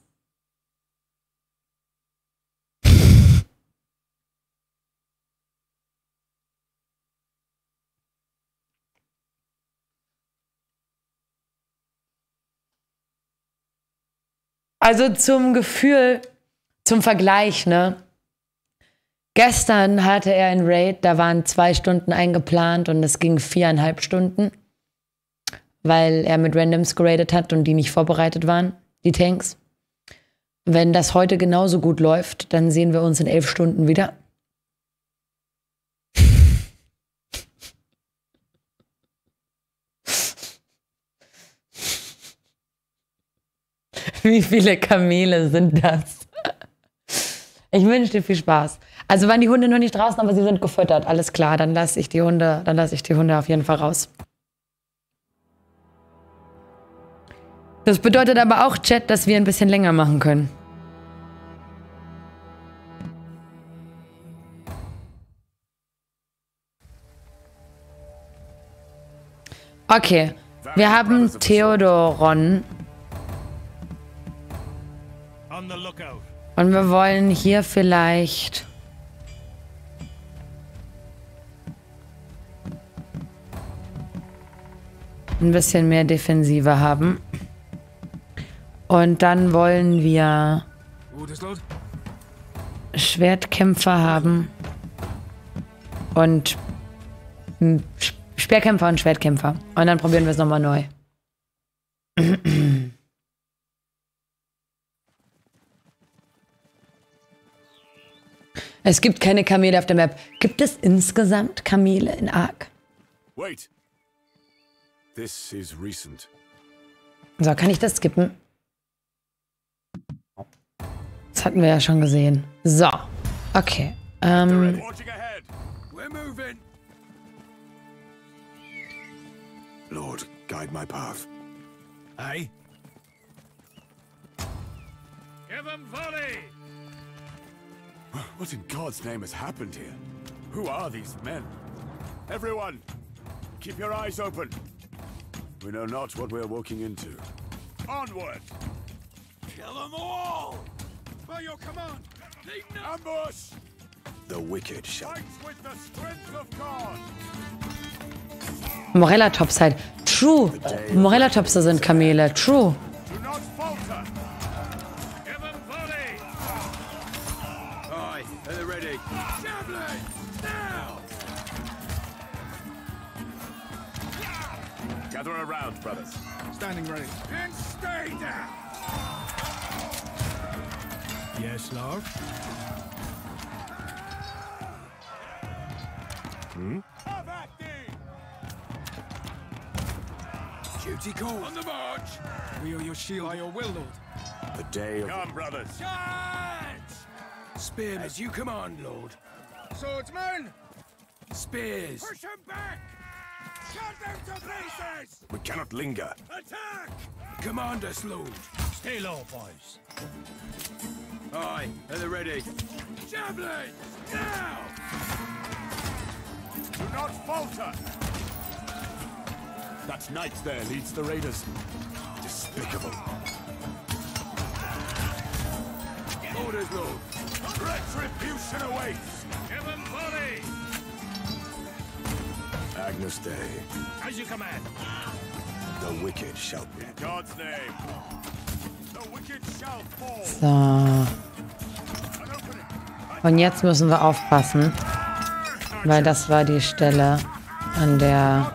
Also zum Gefühl, zum Vergleich, ne? Gestern hatte er ein Raid, da waren zwei Stunden eingeplant und es ging viereinhalb Stunden, weil er mit Randoms geradet hat und die nicht vorbereitet waren, die Tanks. Wenn das heute genauso gut läuft, dann sehen wir uns in elf Stunden wieder. Wie viele Kamele sind das? Ich wünsche dir viel Spaß. Also waren die Hunde noch nicht draußen, aber sie sind gefüttert. Alles klar, dann lasse ich die Hunde, dann lasse ich die Hunde auf jeden Fall raus. Das bedeutet aber auch, Chat, dass wir ein bisschen länger machen können. Okay, wir haben Theodoron. Und wir wollen hier vielleicht ein bisschen mehr Defensive haben. Und dann wollen wir Schwertkämpfer haben und Speerkämpfer und Schwertkämpfer. Und dann probieren wir es nochmal neu. Es gibt keine Kamele auf der Map. Gibt es insgesamt Kamele in Ark? Wait. This is recent. So, kann ich das skippen? Das hatten wir ja schon gesehen. So, okay. Ähm, Lord, guide my path. Aye. Give him volley! What in God's name has happened here? Who are these men? Everyone, keep your eyes open. We know not what we're walking into. Onward! Kill them all! By your command, lead no ambush! The wicked shall fight with the strength of God. Morella Topside. True. Morella Topside sind Kamele. True. Do not falter. Give them volley. Aye, are they ready? Javelin, now! gather around, brothers. Standing ready. And stay down. Yes, Lord. Hmm? Duty call. On the march. We are your shield. By your will, Lord. The day of... Come, brothers. Charge! Spearmen. As you command, Lord. Swordsmen. Spears. Push him back. Cut them to pieces. We cannot linger. Attack! Command us, Lord. Stay low, boys. Aye, are they ready? Javelin! Now! Do not falter! That knight there leads the raiders. Despicable. Orders, Lord. Retribution awaits! Give him volley! Agnus Dei. As you command. The wicked shall be. In God's name. The wicked shall fall. So. Und jetzt müssen wir aufpassen, weil das war die Stelle, an der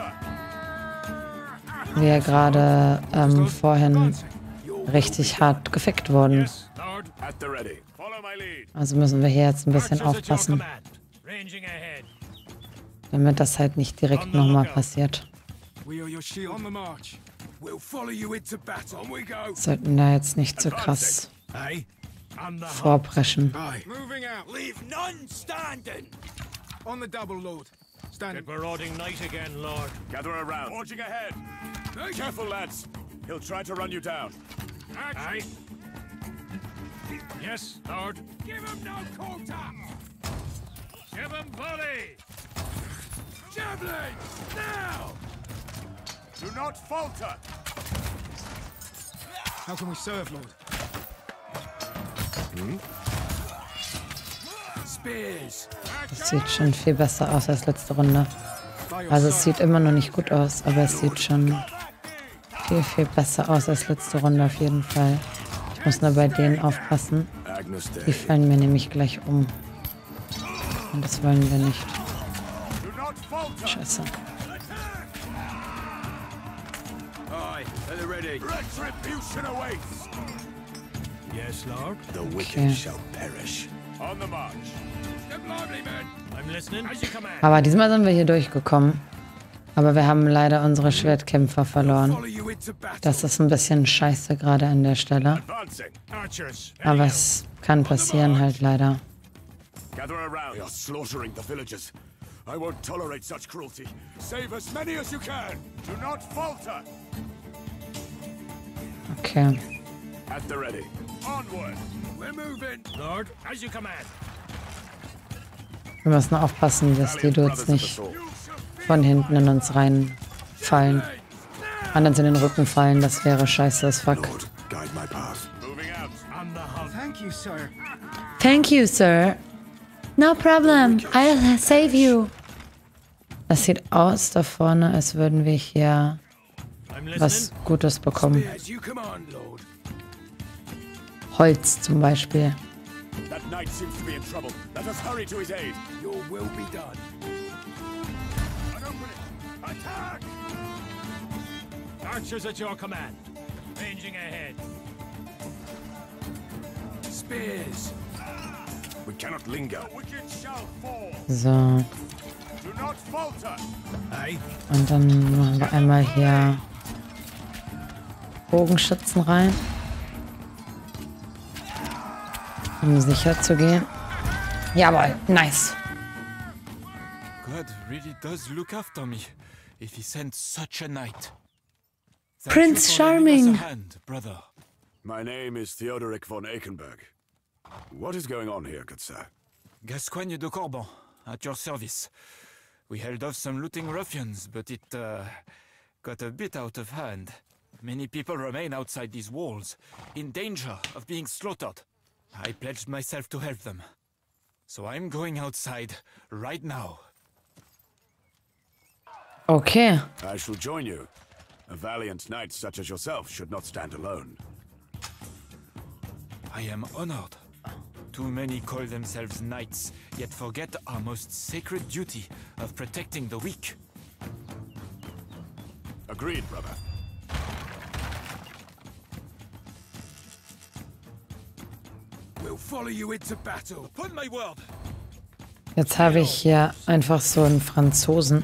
wir gerade ähm, vorhin richtig hart gefickt wurden. Also müssen wir hier jetzt ein bisschen aufpassen, damit das halt nicht direkt nochmal passiert. Sollten da jetzt nicht so krass vorpreschen. On the double, Lord. Standing. Get marauding knight again, Lord. Gather around. Forging ahead. Careful, lads. He'll try to run you down. Aye. Yes, Lord. Give him no quarter! Give him volley! Javelin! Now! Do not falter! How can we serve, Lord? Hm? Spears! Das sieht schon viel besser aus als letzte Runde. Also es sieht immer noch nicht gut aus, aber es sieht schon viel, viel besser aus als letzte Runde auf jeden Fall. Ich muss nur bei denen aufpassen. Die fallen mir nämlich gleich um. Und das wollen wir nicht. Scheiße. Yes, Lord. The wicked Okay. shall perish. On the march. Step lively, men. I'm listening. As you command. Aber diesmal sind wir hier durchgekommen. Aber wir haben leider unsere Schwertkämpfer verloren. Das ist ein bisschen scheiße gerade an der Stelle. Archers. Aber es kann passieren halt leider. Gather around. They are slaughtering the villagers. I won't tolerate such cruelty. Save as many as you can. Do not falter. Okay. At the ready. Onward. We're moving. Lord, as you command. Wir müssen aufpassen, dass die Dudes nicht von hinten in uns reinfallen. Anderen in den Rücken fallen, das wäre scheiße as fuck. Guide my path. Moving out. On the hunt. Thank you, sir. Thank you, sir. No problem. I'll save you. Das sieht aus da vorne, als würden wir hier was Gutes bekommen. As you command, Lord. Holz zum Beispiel. That knight seems to be in trouble. Let us hurry to his aid. Your will be done. Attack! Archers at your command. Ranging ahead. Spears. We cannot linger. The wicked shall fall. So. Do not falter. Aye. Und dann machen wir einmal hier Bogenschützen rein. Um sicher zu gehen. Jawohl, nice. God really does look after me if he sent such a knight. Thank Prince you for lending us Charming. a hand, brother. My name is Theodoric von Eichenberg. What is going on here, good sir? Gascoigne de Corban, at your service. We held off some looting ruffians, but it uh, got a bit out of hand. Many people remain outside these walls, in danger of being slaughtered. I pledged myself to help them. So I'm going outside right now. Okay. I shall join you. A valiant knight such as yourself should not stand alone. I am honored. Too many call themselves knights, yet forget our most sacred duty of protecting the weak. Agreed, brother. We'll follow you into battle. Upon my word. Jetzt habe ich hier einfach so einen Franzosen.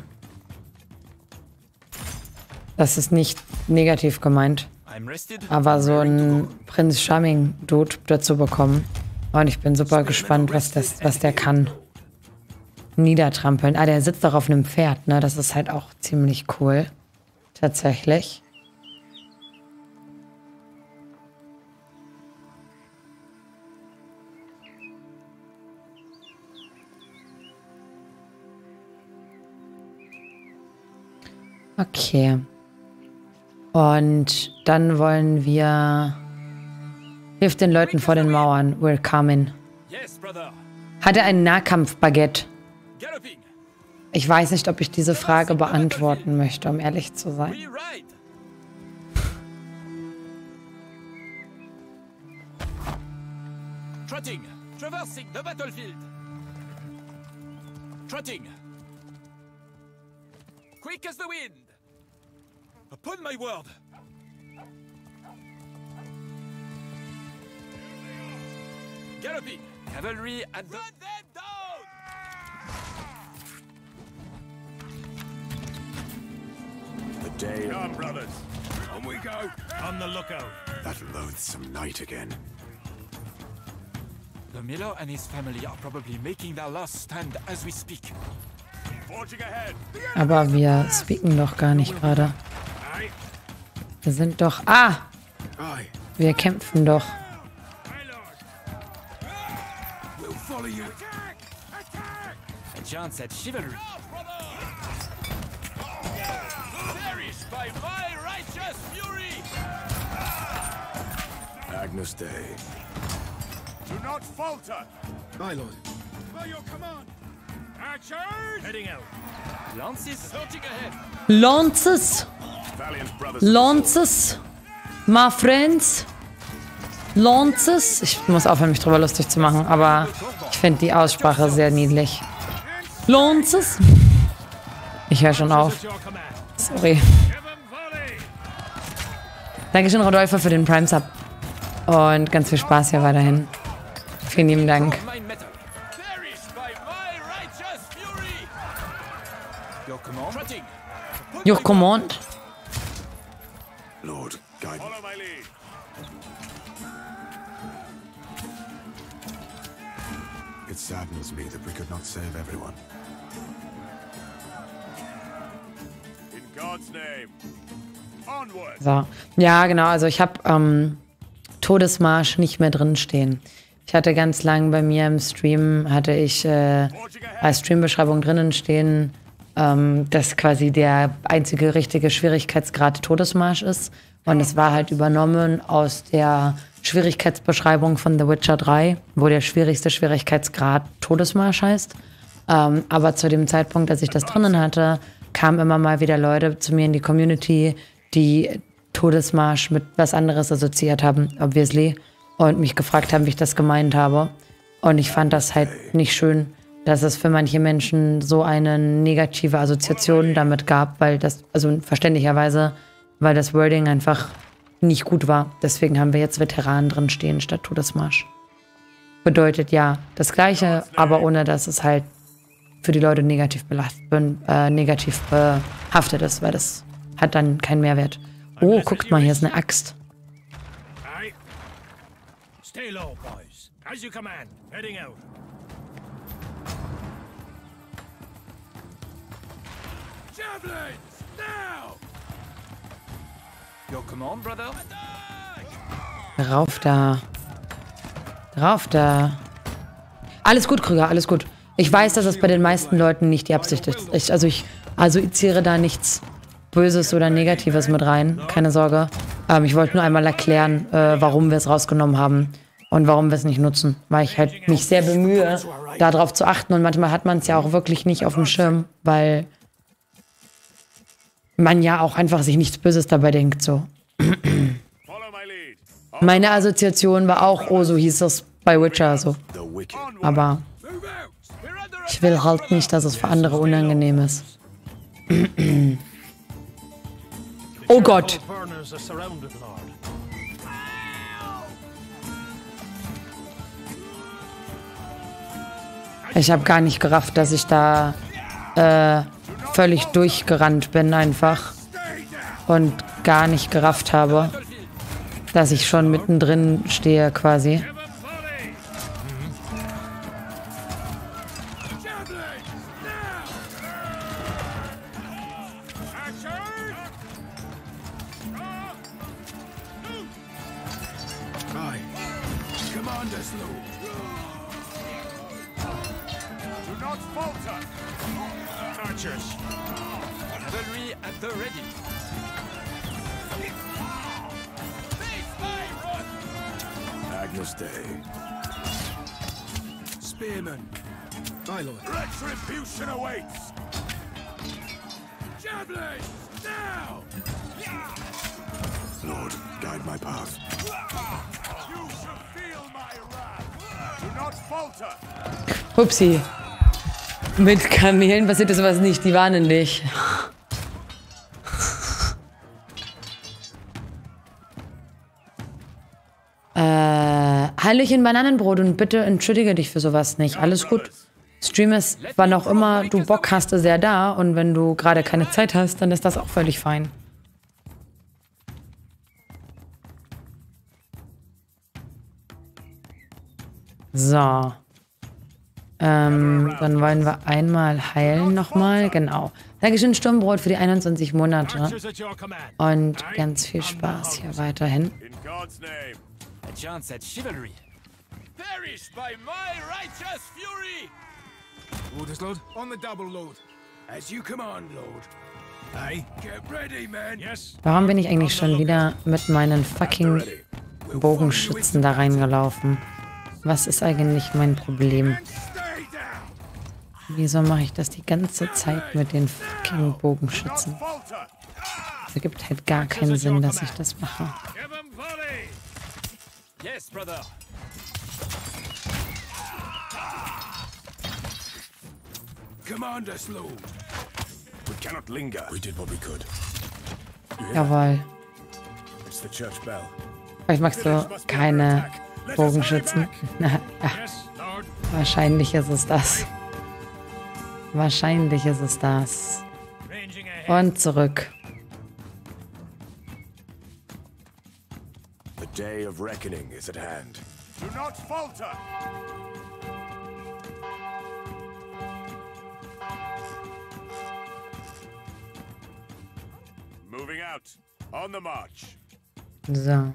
Das ist nicht negativ gemeint. Aber so einen Prinz Charming Dude dazu bekommen. Und ich bin super gespannt, was, das, was der kann. Niedertrampeln. Ah, der sitzt doch auf einem Pferd, ne? Das ist halt auch ziemlich cool. Tatsächlich. Okay. Und dann wollen wir... Hilf den Leuten vor den Mauern. We're coming. Hat er ein Nahkampfbaguette? Ich weiß nicht, ob ich diese Frage beantworten möchte, um ehrlich zu sein. Trotting, traversing the battlefield. Trotting. Quick as the wind. Upon my word. Galloping. Cavalry at the... Run them down! The day... Come, brothers. On we go. On the lookout. That loathsome night again. The Miller and his family are probably making their last stand as we speak. Forging ahead. Aber wir speaken doch gar nicht gerade. Wir sind doch... Ah! Wir kämpfen doch. all of you. A chance at chivalry. Perish by my righteous fury! Agnus Dei. Do not falter! My lord. By your command! Archers! Heading out. Lances searching ahead. Lances. Lances. My friends. Lances. Ich muss aufhören, mich drüber lustig zu machen, aber ich finde die Aussprache sehr niedlich. Lances. Ich höre schon auf. Sorry. Dankeschön, Rodolfo, für den Prime-Sub. Und ganz viel Spaß hier weiterhin. Vielen lieben Dank. Your command. Lord, guide me. Follow my lead. It saddens me that we could not save everyone. In God's name. Onward. So. Ja, genau. Also ich habe ähm, Todesmarsch nicht mehr drin stehen. Ich hatte ganz lang bei mir im Stream, hatte ich äh, als Streambeschreibung drinnen stehen, ähm, dass quasi der einzige richtige Schwierigkeitsgrad Todesmarsch ist. Und es war halt übernommen aus der Schwierigkeitsbeschreibung von The Witcher drei, wo der schwierigste Schwierigkeitsgrad Todesmarsch heißt. Ähm, aber zu dem Zeitpunkt, als ich das drinnen hatte, kamen immer mal wieder Leute zu mir in die Community, die Todesmarsch mit was anderes assoziiert haben, obviously, und mich gefragt haben, wie ich das gemeint habe. Und ich fand das halt nicht schön, dass es für manche Menschen so eine negative Assoziation damit gab, weil das, also verständlicherweise, weil das Wording einfach nicht gut war. Deswegen haben wir jetzt Veteranen drin stehen statt Todesmarsch. Bedeutet ja das Gleiche, aber ohne, dass es halt für die Leute negativ belastet, äh, negativ behaftet ist, weil das hat dann keinen Mehrwert. Oh, guckt mal, hier ist eine Axt. Stay low, boys. As you command. Heading out. Javelins! Now! Your command, brother? Rauf da. Rauf da. Alles gut, Krüger, alles gut. Ich weiß, dass es bei den meisten Leuten nicht die Absicht ist. Ich, also ich assoziiere da nichts Böses oder Negatives mit rein. Keine Sorge. Ähm, ich wollte nur einmal erklären, äh, warum wir es rausgenommen haben und warum wir es nicht nutzen. Weil ich halt mich sehr bemühe, darauf zu achten. Und manchmal hat man es ja auch wirklich nicht auf dem Schirm, weil man ja auch einfach sich nichts Böses dabei denkt. So. Meine Assoziation war auch, oh, so hieß es bei Witcher. So. Aber ich will halt nicht, dass es für andere unangenehm ist. Oh Gott. Ich habe gar nicht gerafft, dass ich da äh, völlig durchgerannt bin einfach. Und gar nicht gerafft habe, dass ich schon mittendrin stehe quasi. Agnus Dei. Spearman. My lord. Retribution awaits! Javelins! Now! Lord, guide my path. You shall feel my wrath! Do not falter! Upsi. Mit Kamelen passiert sowas nicht, die warnen dich. Äh, Hallöchen Bananenbrot und bitte entschuldige dich für sowas nicht. Alles gut. Stream ist, wann auch immer du Bock hast, sehr da. Und wenn du gerade keine Zeit hast, dann ist das auch völlig fein. So. Ähm, dann wollen wir einmal heilen nochmal. Genau. Dankeschön Sturmbrot für die einundzwanzig Monate. Und ganz viel Spaß hier weiterhin. A chance at chivalry. Perish by my righteous fury! Orders, Lord? On the double, Lord. As you command, Lord. Hey, get ready, man. Yes. Warum bin ich eigentlich schon wieder mit meinen fucking Bogenschützen da reingelaufen? Was ist eigentlich mein Problem? Wieso mache ich das die ganze Zeit mit den fucking Bogenschützen? Es ergibt halt gar keinen Sinn, dass ich das mache. Yes, brother. Command us, Lord. We cannot linger. We did what we could. Jawohl. It's the church bell. Vielleicht magst du keine Bogenschützen. Ja. Wahrscheinlich ist es das. Wahrscheinlich ist es das. Und zurück. The day of reckoning is at hand. Do not falter. Moving out. On the march. So.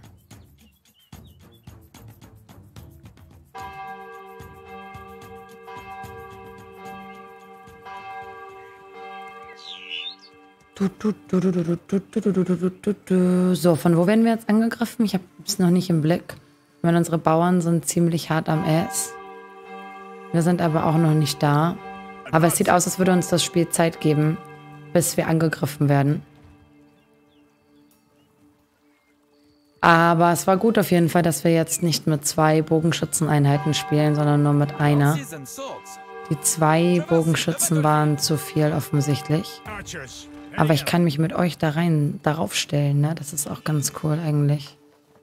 So, von wo werden wir jetzt angegriffen? Ich habe es noch nicht im Blick. Ich meine, unsere Bauern sind ziemlich hart am Ass. Wir sind aber auch noch nicht da. Aber es sieht aus, als würde uns das Spiel Zeit geben, bis wir angegriffen werden. Aber es war gut auf jeden Fall, dass wir jetzt nicht mit zwei Bogenschützeneinheiten spielen, sondern nur mit einer. Die zwei Bogenschützen waren zu viel offensichtlich. Aber ich kann mich mit euch da rein, darauf stellen, ne? Das ist auch ganz cool eigentlich.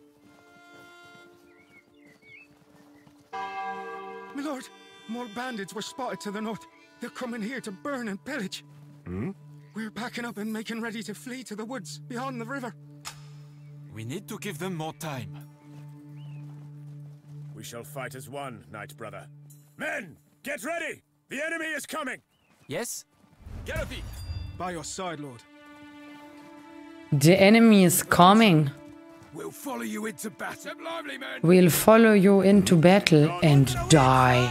My lord, more bandits were spotted to the north. They're coming here to burn and pillage. Hmm? We're packing up and making ready to flee to the woods beyond the river. We need to give them more time. We shall fight as one, knight brother. Men, get ready! The enemy is coming! Yes? Gallopy! By your side, Lord. The enemy is coming. We'll follow you into battle. Lively, men. We'll follow you into battle and die.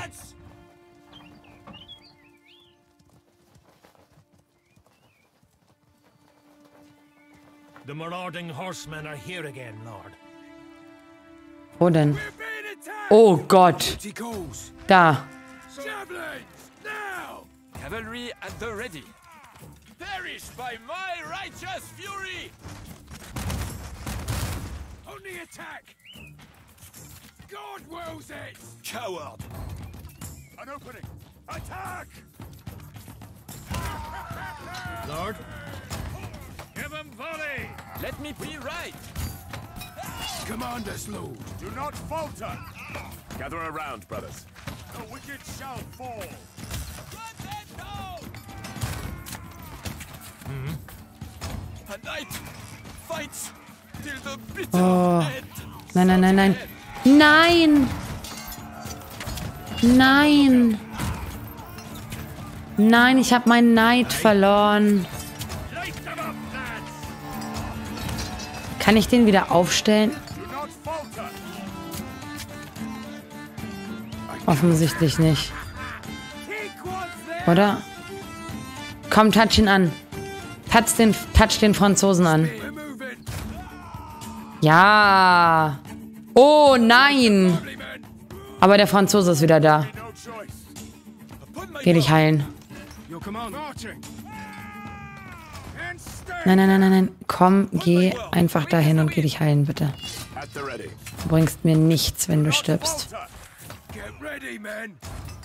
The marauding horsemen are here again, Lord. Wo denn? Oh Gott. Da. Javelins, now! Cavalry at the ready. Perish by my righteous fury! Only attack! God wills it! Coward! An opening! Attack! Lord? Give him volley! Let me be right! Command us, Lord! Do not falter! Gather around, brothers. The wicked shall fall! A knight fights till the bitter Oh. end. Nein, nein, nein, nein. Nein! Nein! Nein, ich habe meinen Knight verloren. Kann ich den wieder aufstellen? Offensichtlich nicht. Oder? Komm, touch ihn an. Touch den, touch den Franzosen an. Ja. Oh, nein. Aber der Franzose ist wieder da. Geh dich heilen. Nein, nein, nein, nein, nein. Komm, geh einfach dahin und geh dich heilen, bitte. Du bringst mir nichts, wenn du stirbst. Get ready, men.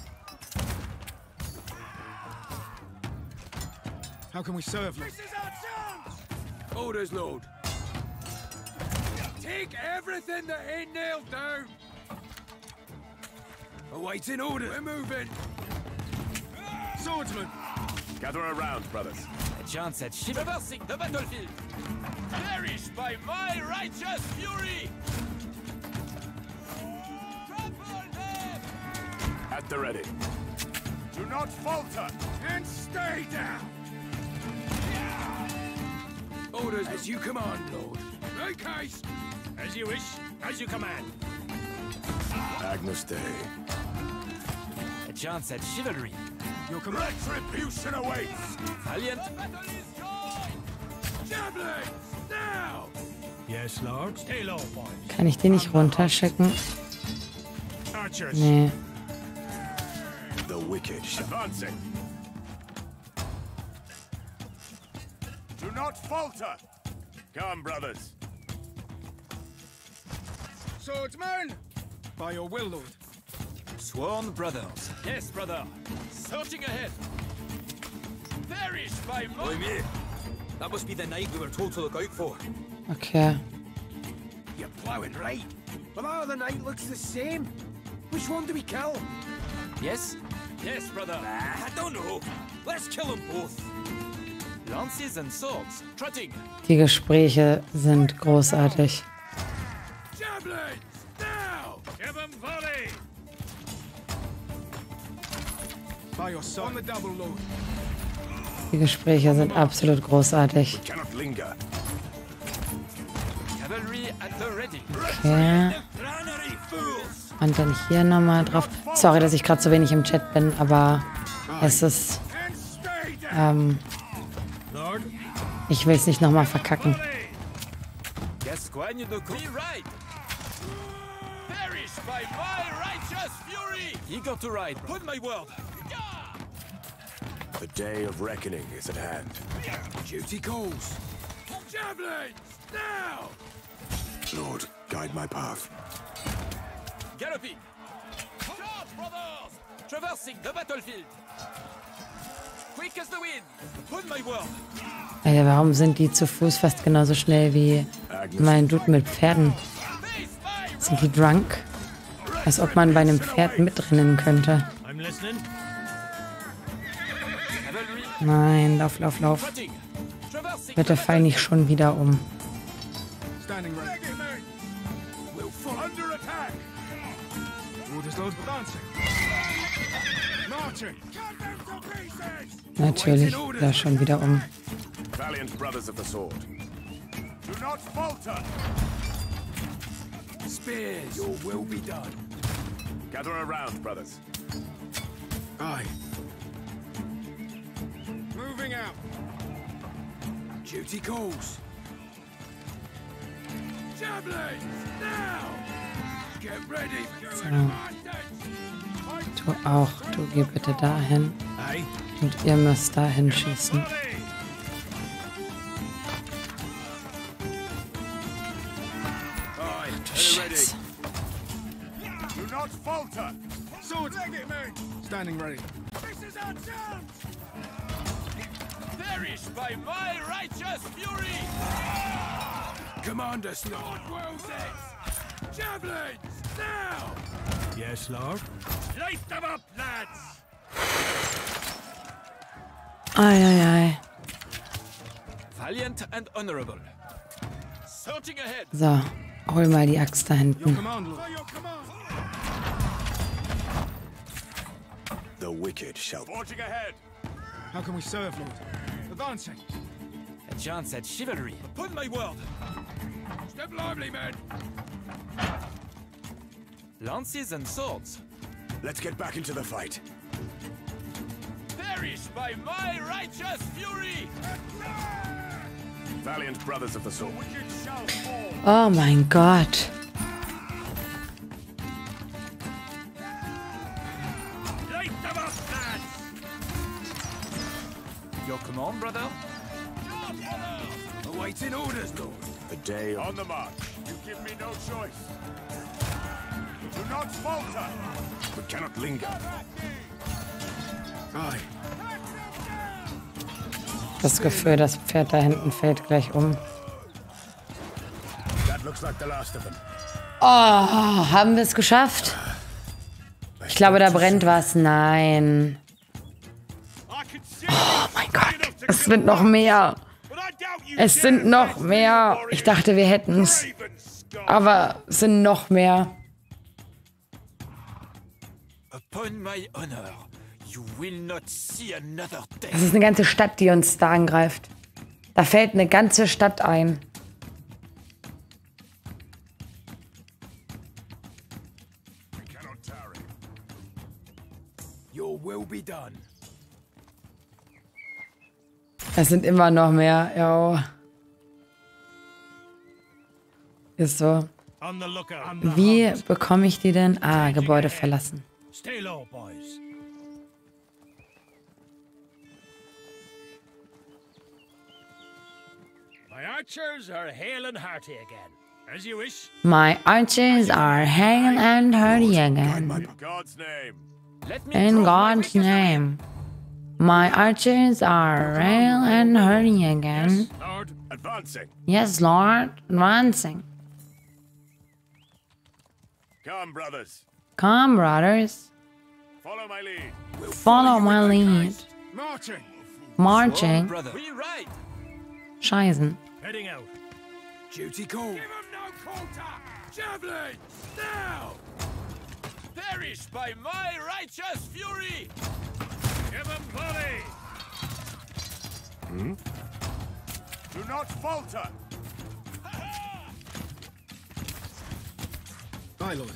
How can we serve you? This is our chance! Orders, Lord. Take everything that ain't nailed down. Awaiting order. We're moving. Swordsman! Gather around, brothers. A chance at ship. Traversing the battlefield. Perish by my righteous fury. Trample them. At the ready. Do not falter! And stay down! Orders as you command, Lord. Make haste. As you wish, as you command. Agnus Dei. A chance at chivalry. Your retribution awaits! Valiant. Javelins! Now! Yes, Lord. Stay low, boys. Kann ich den nicht runterschicken? Archers. Nee. The wicked advancing. Do not falter. Come, brothers. Swordsman! By your will, Lord. Sworn brothers. Yes, brother. Searching ahead. Perish by Oi, mate. That must be the knight we were told to look out for. Okay. You're plowing right. But our other knight looks the same. Which one do we kill? Yes? Yes, brother. I don't know. Let's kill them both. Lances and swords. Trotting. Die Gespräche sind großartig. Javelins! Now! Give them volley! By your side. On the double, Lord. Die Gespräche sind absolut großartig. cannot linger. Cavalry at the ready. Okay. Und dann hier nochmal drauf. Sorry, dass ich gerade so wenig im Chat bin, aber es ist... Ähm, ich will es nicht nochmal verkacken. Gascoigne de Cour. Right. Perish by my righteous fury. Eager to ride. Put my word. The day of reckoning is at hand. Duty calls. Javelins! Now! Lord, guide my path. Galloping. Charge, brothers! Traversing the battlefield. Quick as the wind. Put my word. Alter, warum sind die zu Fuß fast genauso schnell wie mein Dude mit Pferden? Sind die drunk? Als ob man bei einem Pferd mitrennen könnte. Nein, lauf, lauf, lauf. Bitte fall nicht schon wieder um. Standing ready. We'll fall under attack. Orders, Lord. Advancing. Marching. Cut them to pieces. Natürlich, da schon wieder um. Valiant brothers of the sword. Do not falter. Spears. Your will be done. Gather around, brothers. Aye. Moving out. Duty calls. Javelins! Now! Get ready! So. Du auch, du geh bitte dahin. Und ihr müsst dahin schießen. Du Scheiße. Do not falter. Swords! Standing ready. This is our chance! Perish by my righteous fury. Commander, Lord Wills! Javelins! Now! Yes, Lord. Light them up, lads! Ei, ei, ei. Valiant and honorable. Searching ahead. So, hol mal die Axt da hinten. The wicked shall... Forging ahead! How can we serve, Lord? Advancing. A chance at chivalry. Upon my word. Step lively, men. Lances and swords. Let's get back into the fight. Perish by my righteous fury. Valiant brothers of the sword. Oh mein Gott. Light them up, lads! Your command, brother? Awaiting orders, Lord. The day of... On the march. You give me no choice. Do not falter. We cannot linger. Aye. Das Gefühl, das Pferd da hinten fällt gleich um. That looks like the last of them. Oh, haben wir es geschafft? Ich glaube, da brennt was. Nein. Oh mein Gott. Es sind noch mehr. Es sind noch mehr. Ich dachte, wir hätten es. Aber es sind noch mehr. Upon my honor, you will not see another day. Das ist eine ganze Stadt, die uns da angreift. Da fällt eine ganze Stadt ein. be done. Es sind immer noch mehr. Jo. Ist so. Wie bekomme ich die denn? Ah, Gebäude verlassen. Stay low, boys. My archers are hale and hearty again. As you wish. My archers are hale and hearty again. God's name. In God's name. My archers are hale and hearty again. Yes, Lord. Advancing. Yes, Lord. Advancing. Come, brothers. Come, brothers. Follow my lead. Follow my lead. Marching. Marching. We right. Scheißen. Heading out. Duty call. Give him no quarter. Javelin. Now. Perish by my righteous fury. Give him volley. Hmm? Do not falter. My lord.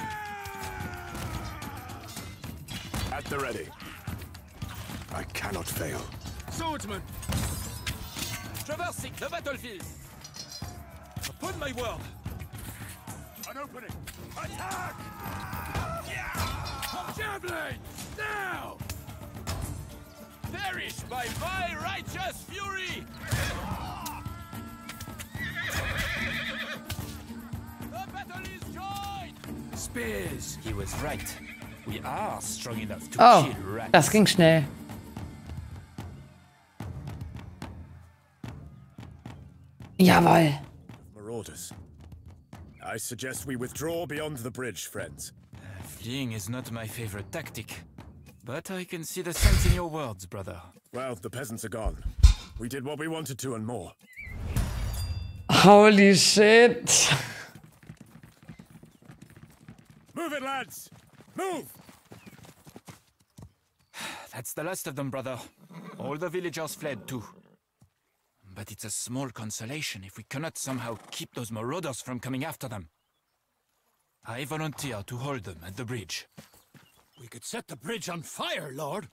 At the ready. I cannot fail. Swordsman. Traversing the battlefield. Upon my word. An opening. Attack! Javelin! Now! Perish by my righteous fury! The battle is joined! Spears! He was right. We are strong enough to Oh, kill rats. das ging schnell. Jawohl. Marauders. I suggest we withdraw beyond the bridge, friends. Fleeing is not my favorite tactic. But I can see the sense in your words, brother. Well, the peasants are gone. We did what we wanted to and more. Holy shit. Move it, lads! Move! That's the last of them, brother. All the villagers fled too. But it's a small consolation if we cannot somehow keep those marauders from coming after them. I volunteer to hold them at the bridge. We could set the bridge on fire, Lord.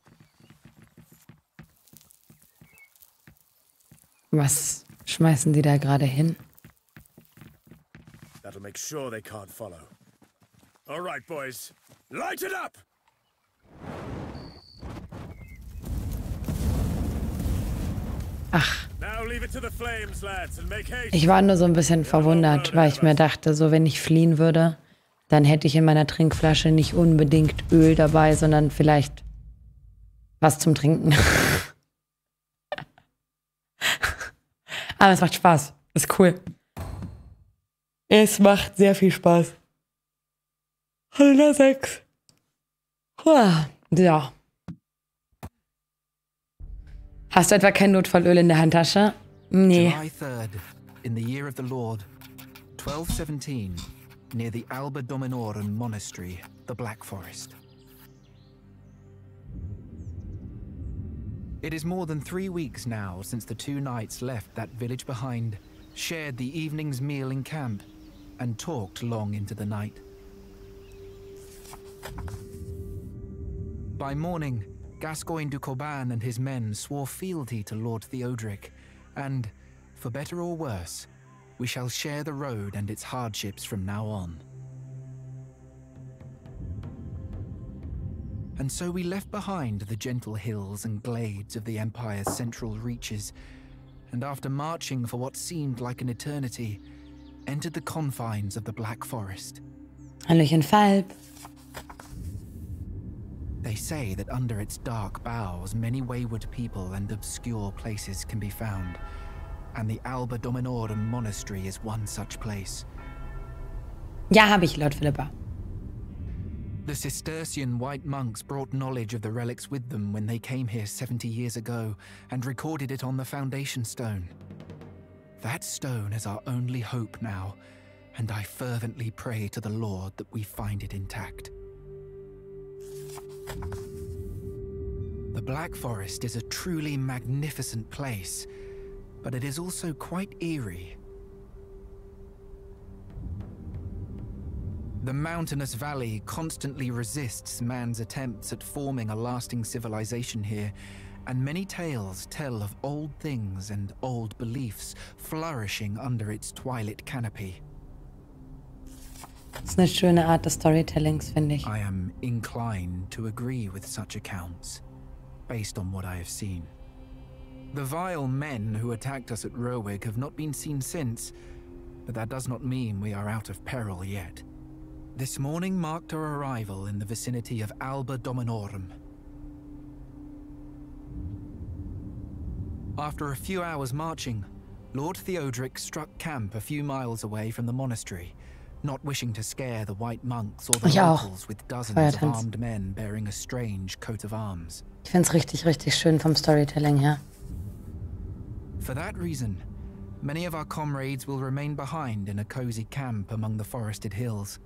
Was schmeißen die da gerade hin? That'll make sure they can't follow. All right, boys. Light it up! Ach. Now leave it to the flames, lads, and make haste. Ich war nur so ein bisschen verwundert, weil ich mir dachte, so wenn ich fliehen würde, dann hätte ich in meiner Trinkflasche nicht unbedingt Öl dabei, sondern vielleicht was zum Trinken. Aber es macht Spaß. Ist cool. Es macht sehr viel Spaß. hundertsechs. Ja. Hast du etwa kein Notfallöl in der Handtasche? Nee. July third, in the year of the Lord, twelve seventeen, near the Alba Dominorum Monastery, the Black Forest. It is more than three weeks now since the two knights left that village behind, shared the evening's meal in camp, and talked long into the night. By morning, Gascoigne de Coban and his men swore fealty to Lord Theodric, and, for better or worse, we shall share the road and its hardships from now on. And so we left behind the gentle hills and glades of the Empire's central reaches, and after marching for what seemed like an eternity, entered the confines of the Black Forest. Hallöchen Falb. They say that under its dark boughs, many wayward people and obscure places can be found, and the Alba Dominorum Monastery is one such place. Ja, habe ich, Lord Philippa. The Cistercian white monks brought knowledge of the relics with them when they came here seventy years ago and recorded it on the foundation stone. That stone is our only hope now, and I fervently pray to the Lord that we find it intact. The Black Forest is a truly magnificent place, but it is also quite eerie. The mountainous valley constantly resists man's attempts at forming a lasting civilization here, and many tales tell of old things and old beliefs flourishing under its twilight canopy. Das ist eine schöne Art des Storytellings, finde ich. I am inclined to agree with such accounts, based on what I have seen. The vile men who attacked us at Rowig have not been seen since, but that does not mean we are out of peril yet. This morning marked our arrival in the vicinity of Alba Dominorum. After a few hours marching, Lord Theodric struck camp a few miles away from the monastery, not wishing to scare the white monks or the Ich auch. locals with dozens of armed men bearing a strange coat of arms. Ich finde es richtig, richtig schön vom Storytelling her. For that reason, many of our comrades will remain behind in a cozy camp among the forested hills.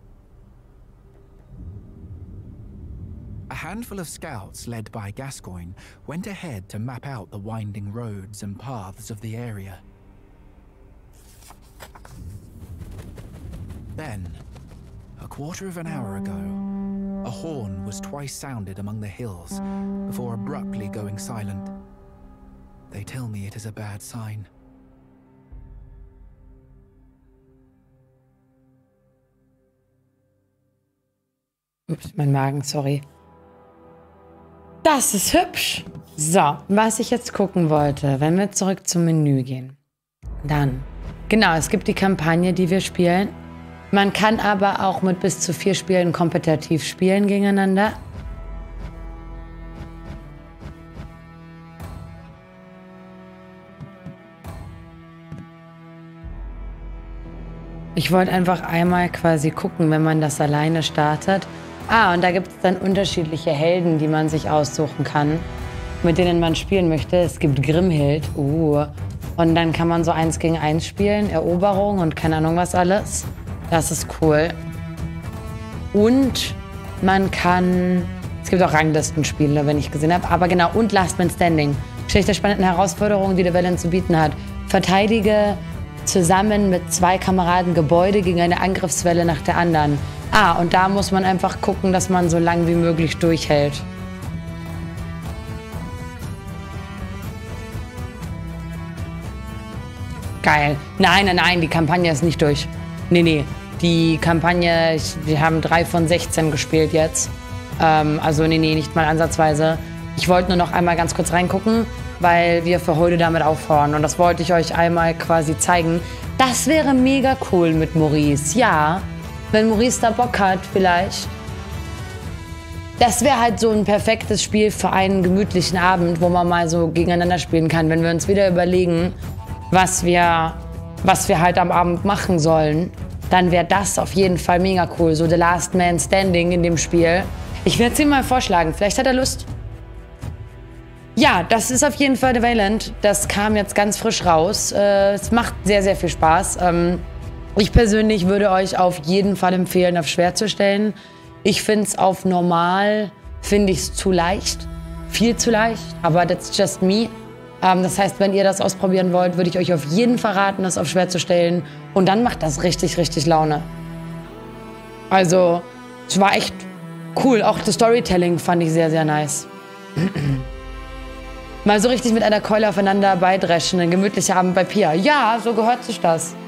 A handful of scouts led by Gascoigne went ahead to map out the winding roads and paths of the area. Then, a quarter of an hour ago, a horn was twice sounded among the hills before abruptly going silent. They tell me it is a bad sign. Ups, mein Magen, sorry. Das ist hübsch. So, was ich jetzt gucken wollte, wenn wir zurück zum Menü gehen. Dann, genau, es gibt die Kampagne, die wir spielen. Man kann aber auch mit bis zu vier Spielen kompetitiv spielen gegeneinander. Ich wollte einfach einmal quasi gucken, wenn man das alleine startet. Ah, und da gibt es dann unterschiedliche Helden, die man sich aussuchen kann, mit denen man spielen möchte. Es gibt Grimhild. Uh. Und dann kann man so eins gegen eins spielen, Eroberung und keine Ahnung was alles. Das ist cool. Und man kann... Es gibt auch Ranglistenspiele, wenn ich gesehen habe. Aber genau, und Last Man Standing. Stell dich der spannenden Herausforderungen, die der Valent zu bieten hat. Verteidige zusammen mit zwei Kameraden Gebäude gegen eine Angriffswelle nach der anderen. Ah, und da muss man einfach gucken, dass man so lang wie möglich durchhält. Geil. Nein, nein, nein, die Kampagne ist nicht durch. Nee, nee. Die Kampagne, ich, wir haben drei von sechzehn gespielt jetzt. Ähm, also nee, nee, nicht mal ansatzweise. Ich wollte nur noch einmal ganz kurz reingucken, weil wir für heute damit aufhören. Und das wollte ich euch einmal quasi zeigen. Das wäre mega cool mit Maurice. Ja, wenn Maurice da Bock hat vielleicht. Das wäre halt so ein perfektes Spiel für einen gemütlichen Abend, wo man mal so gegeneinander spielen kann. Wenn wir uns wieder überlegen, was wir, was wir halt am Abend machen sollen, dann wäre das auf jeden Fall mega cool. So The Last Man Standing in dem Spiel. Ich werde es ihm mal vorschlagen. Vielleicht hat er Lust. Ja, das ist auf jeden Fall The Valent. Das kam jetzt ganz frisch raus. Äh, es macht sehr, sehr viel Spaß. Ähm, ich persönlich würde euch auf jeden Fall empfehlen, auf schwer zu stellen. Ich finde es auf normal, finde ich es zu leicht. Viel zu leicht, aber that's just me. Ähm, das heißt, wenn ihr das ausprobieren wollt, würde ich euch auf jeden Fall raten, das auf schwer zu stellen. Und dann macht das richtig, richtig Laune. Also, es war echt cool. Auch das Storytelling fand ich sehr, sehr nice. Mal so richtig mit einer Keule aufeinander beidreschen. Ein gemütlicher Abend bei Pia. Ja, so gehört sich das.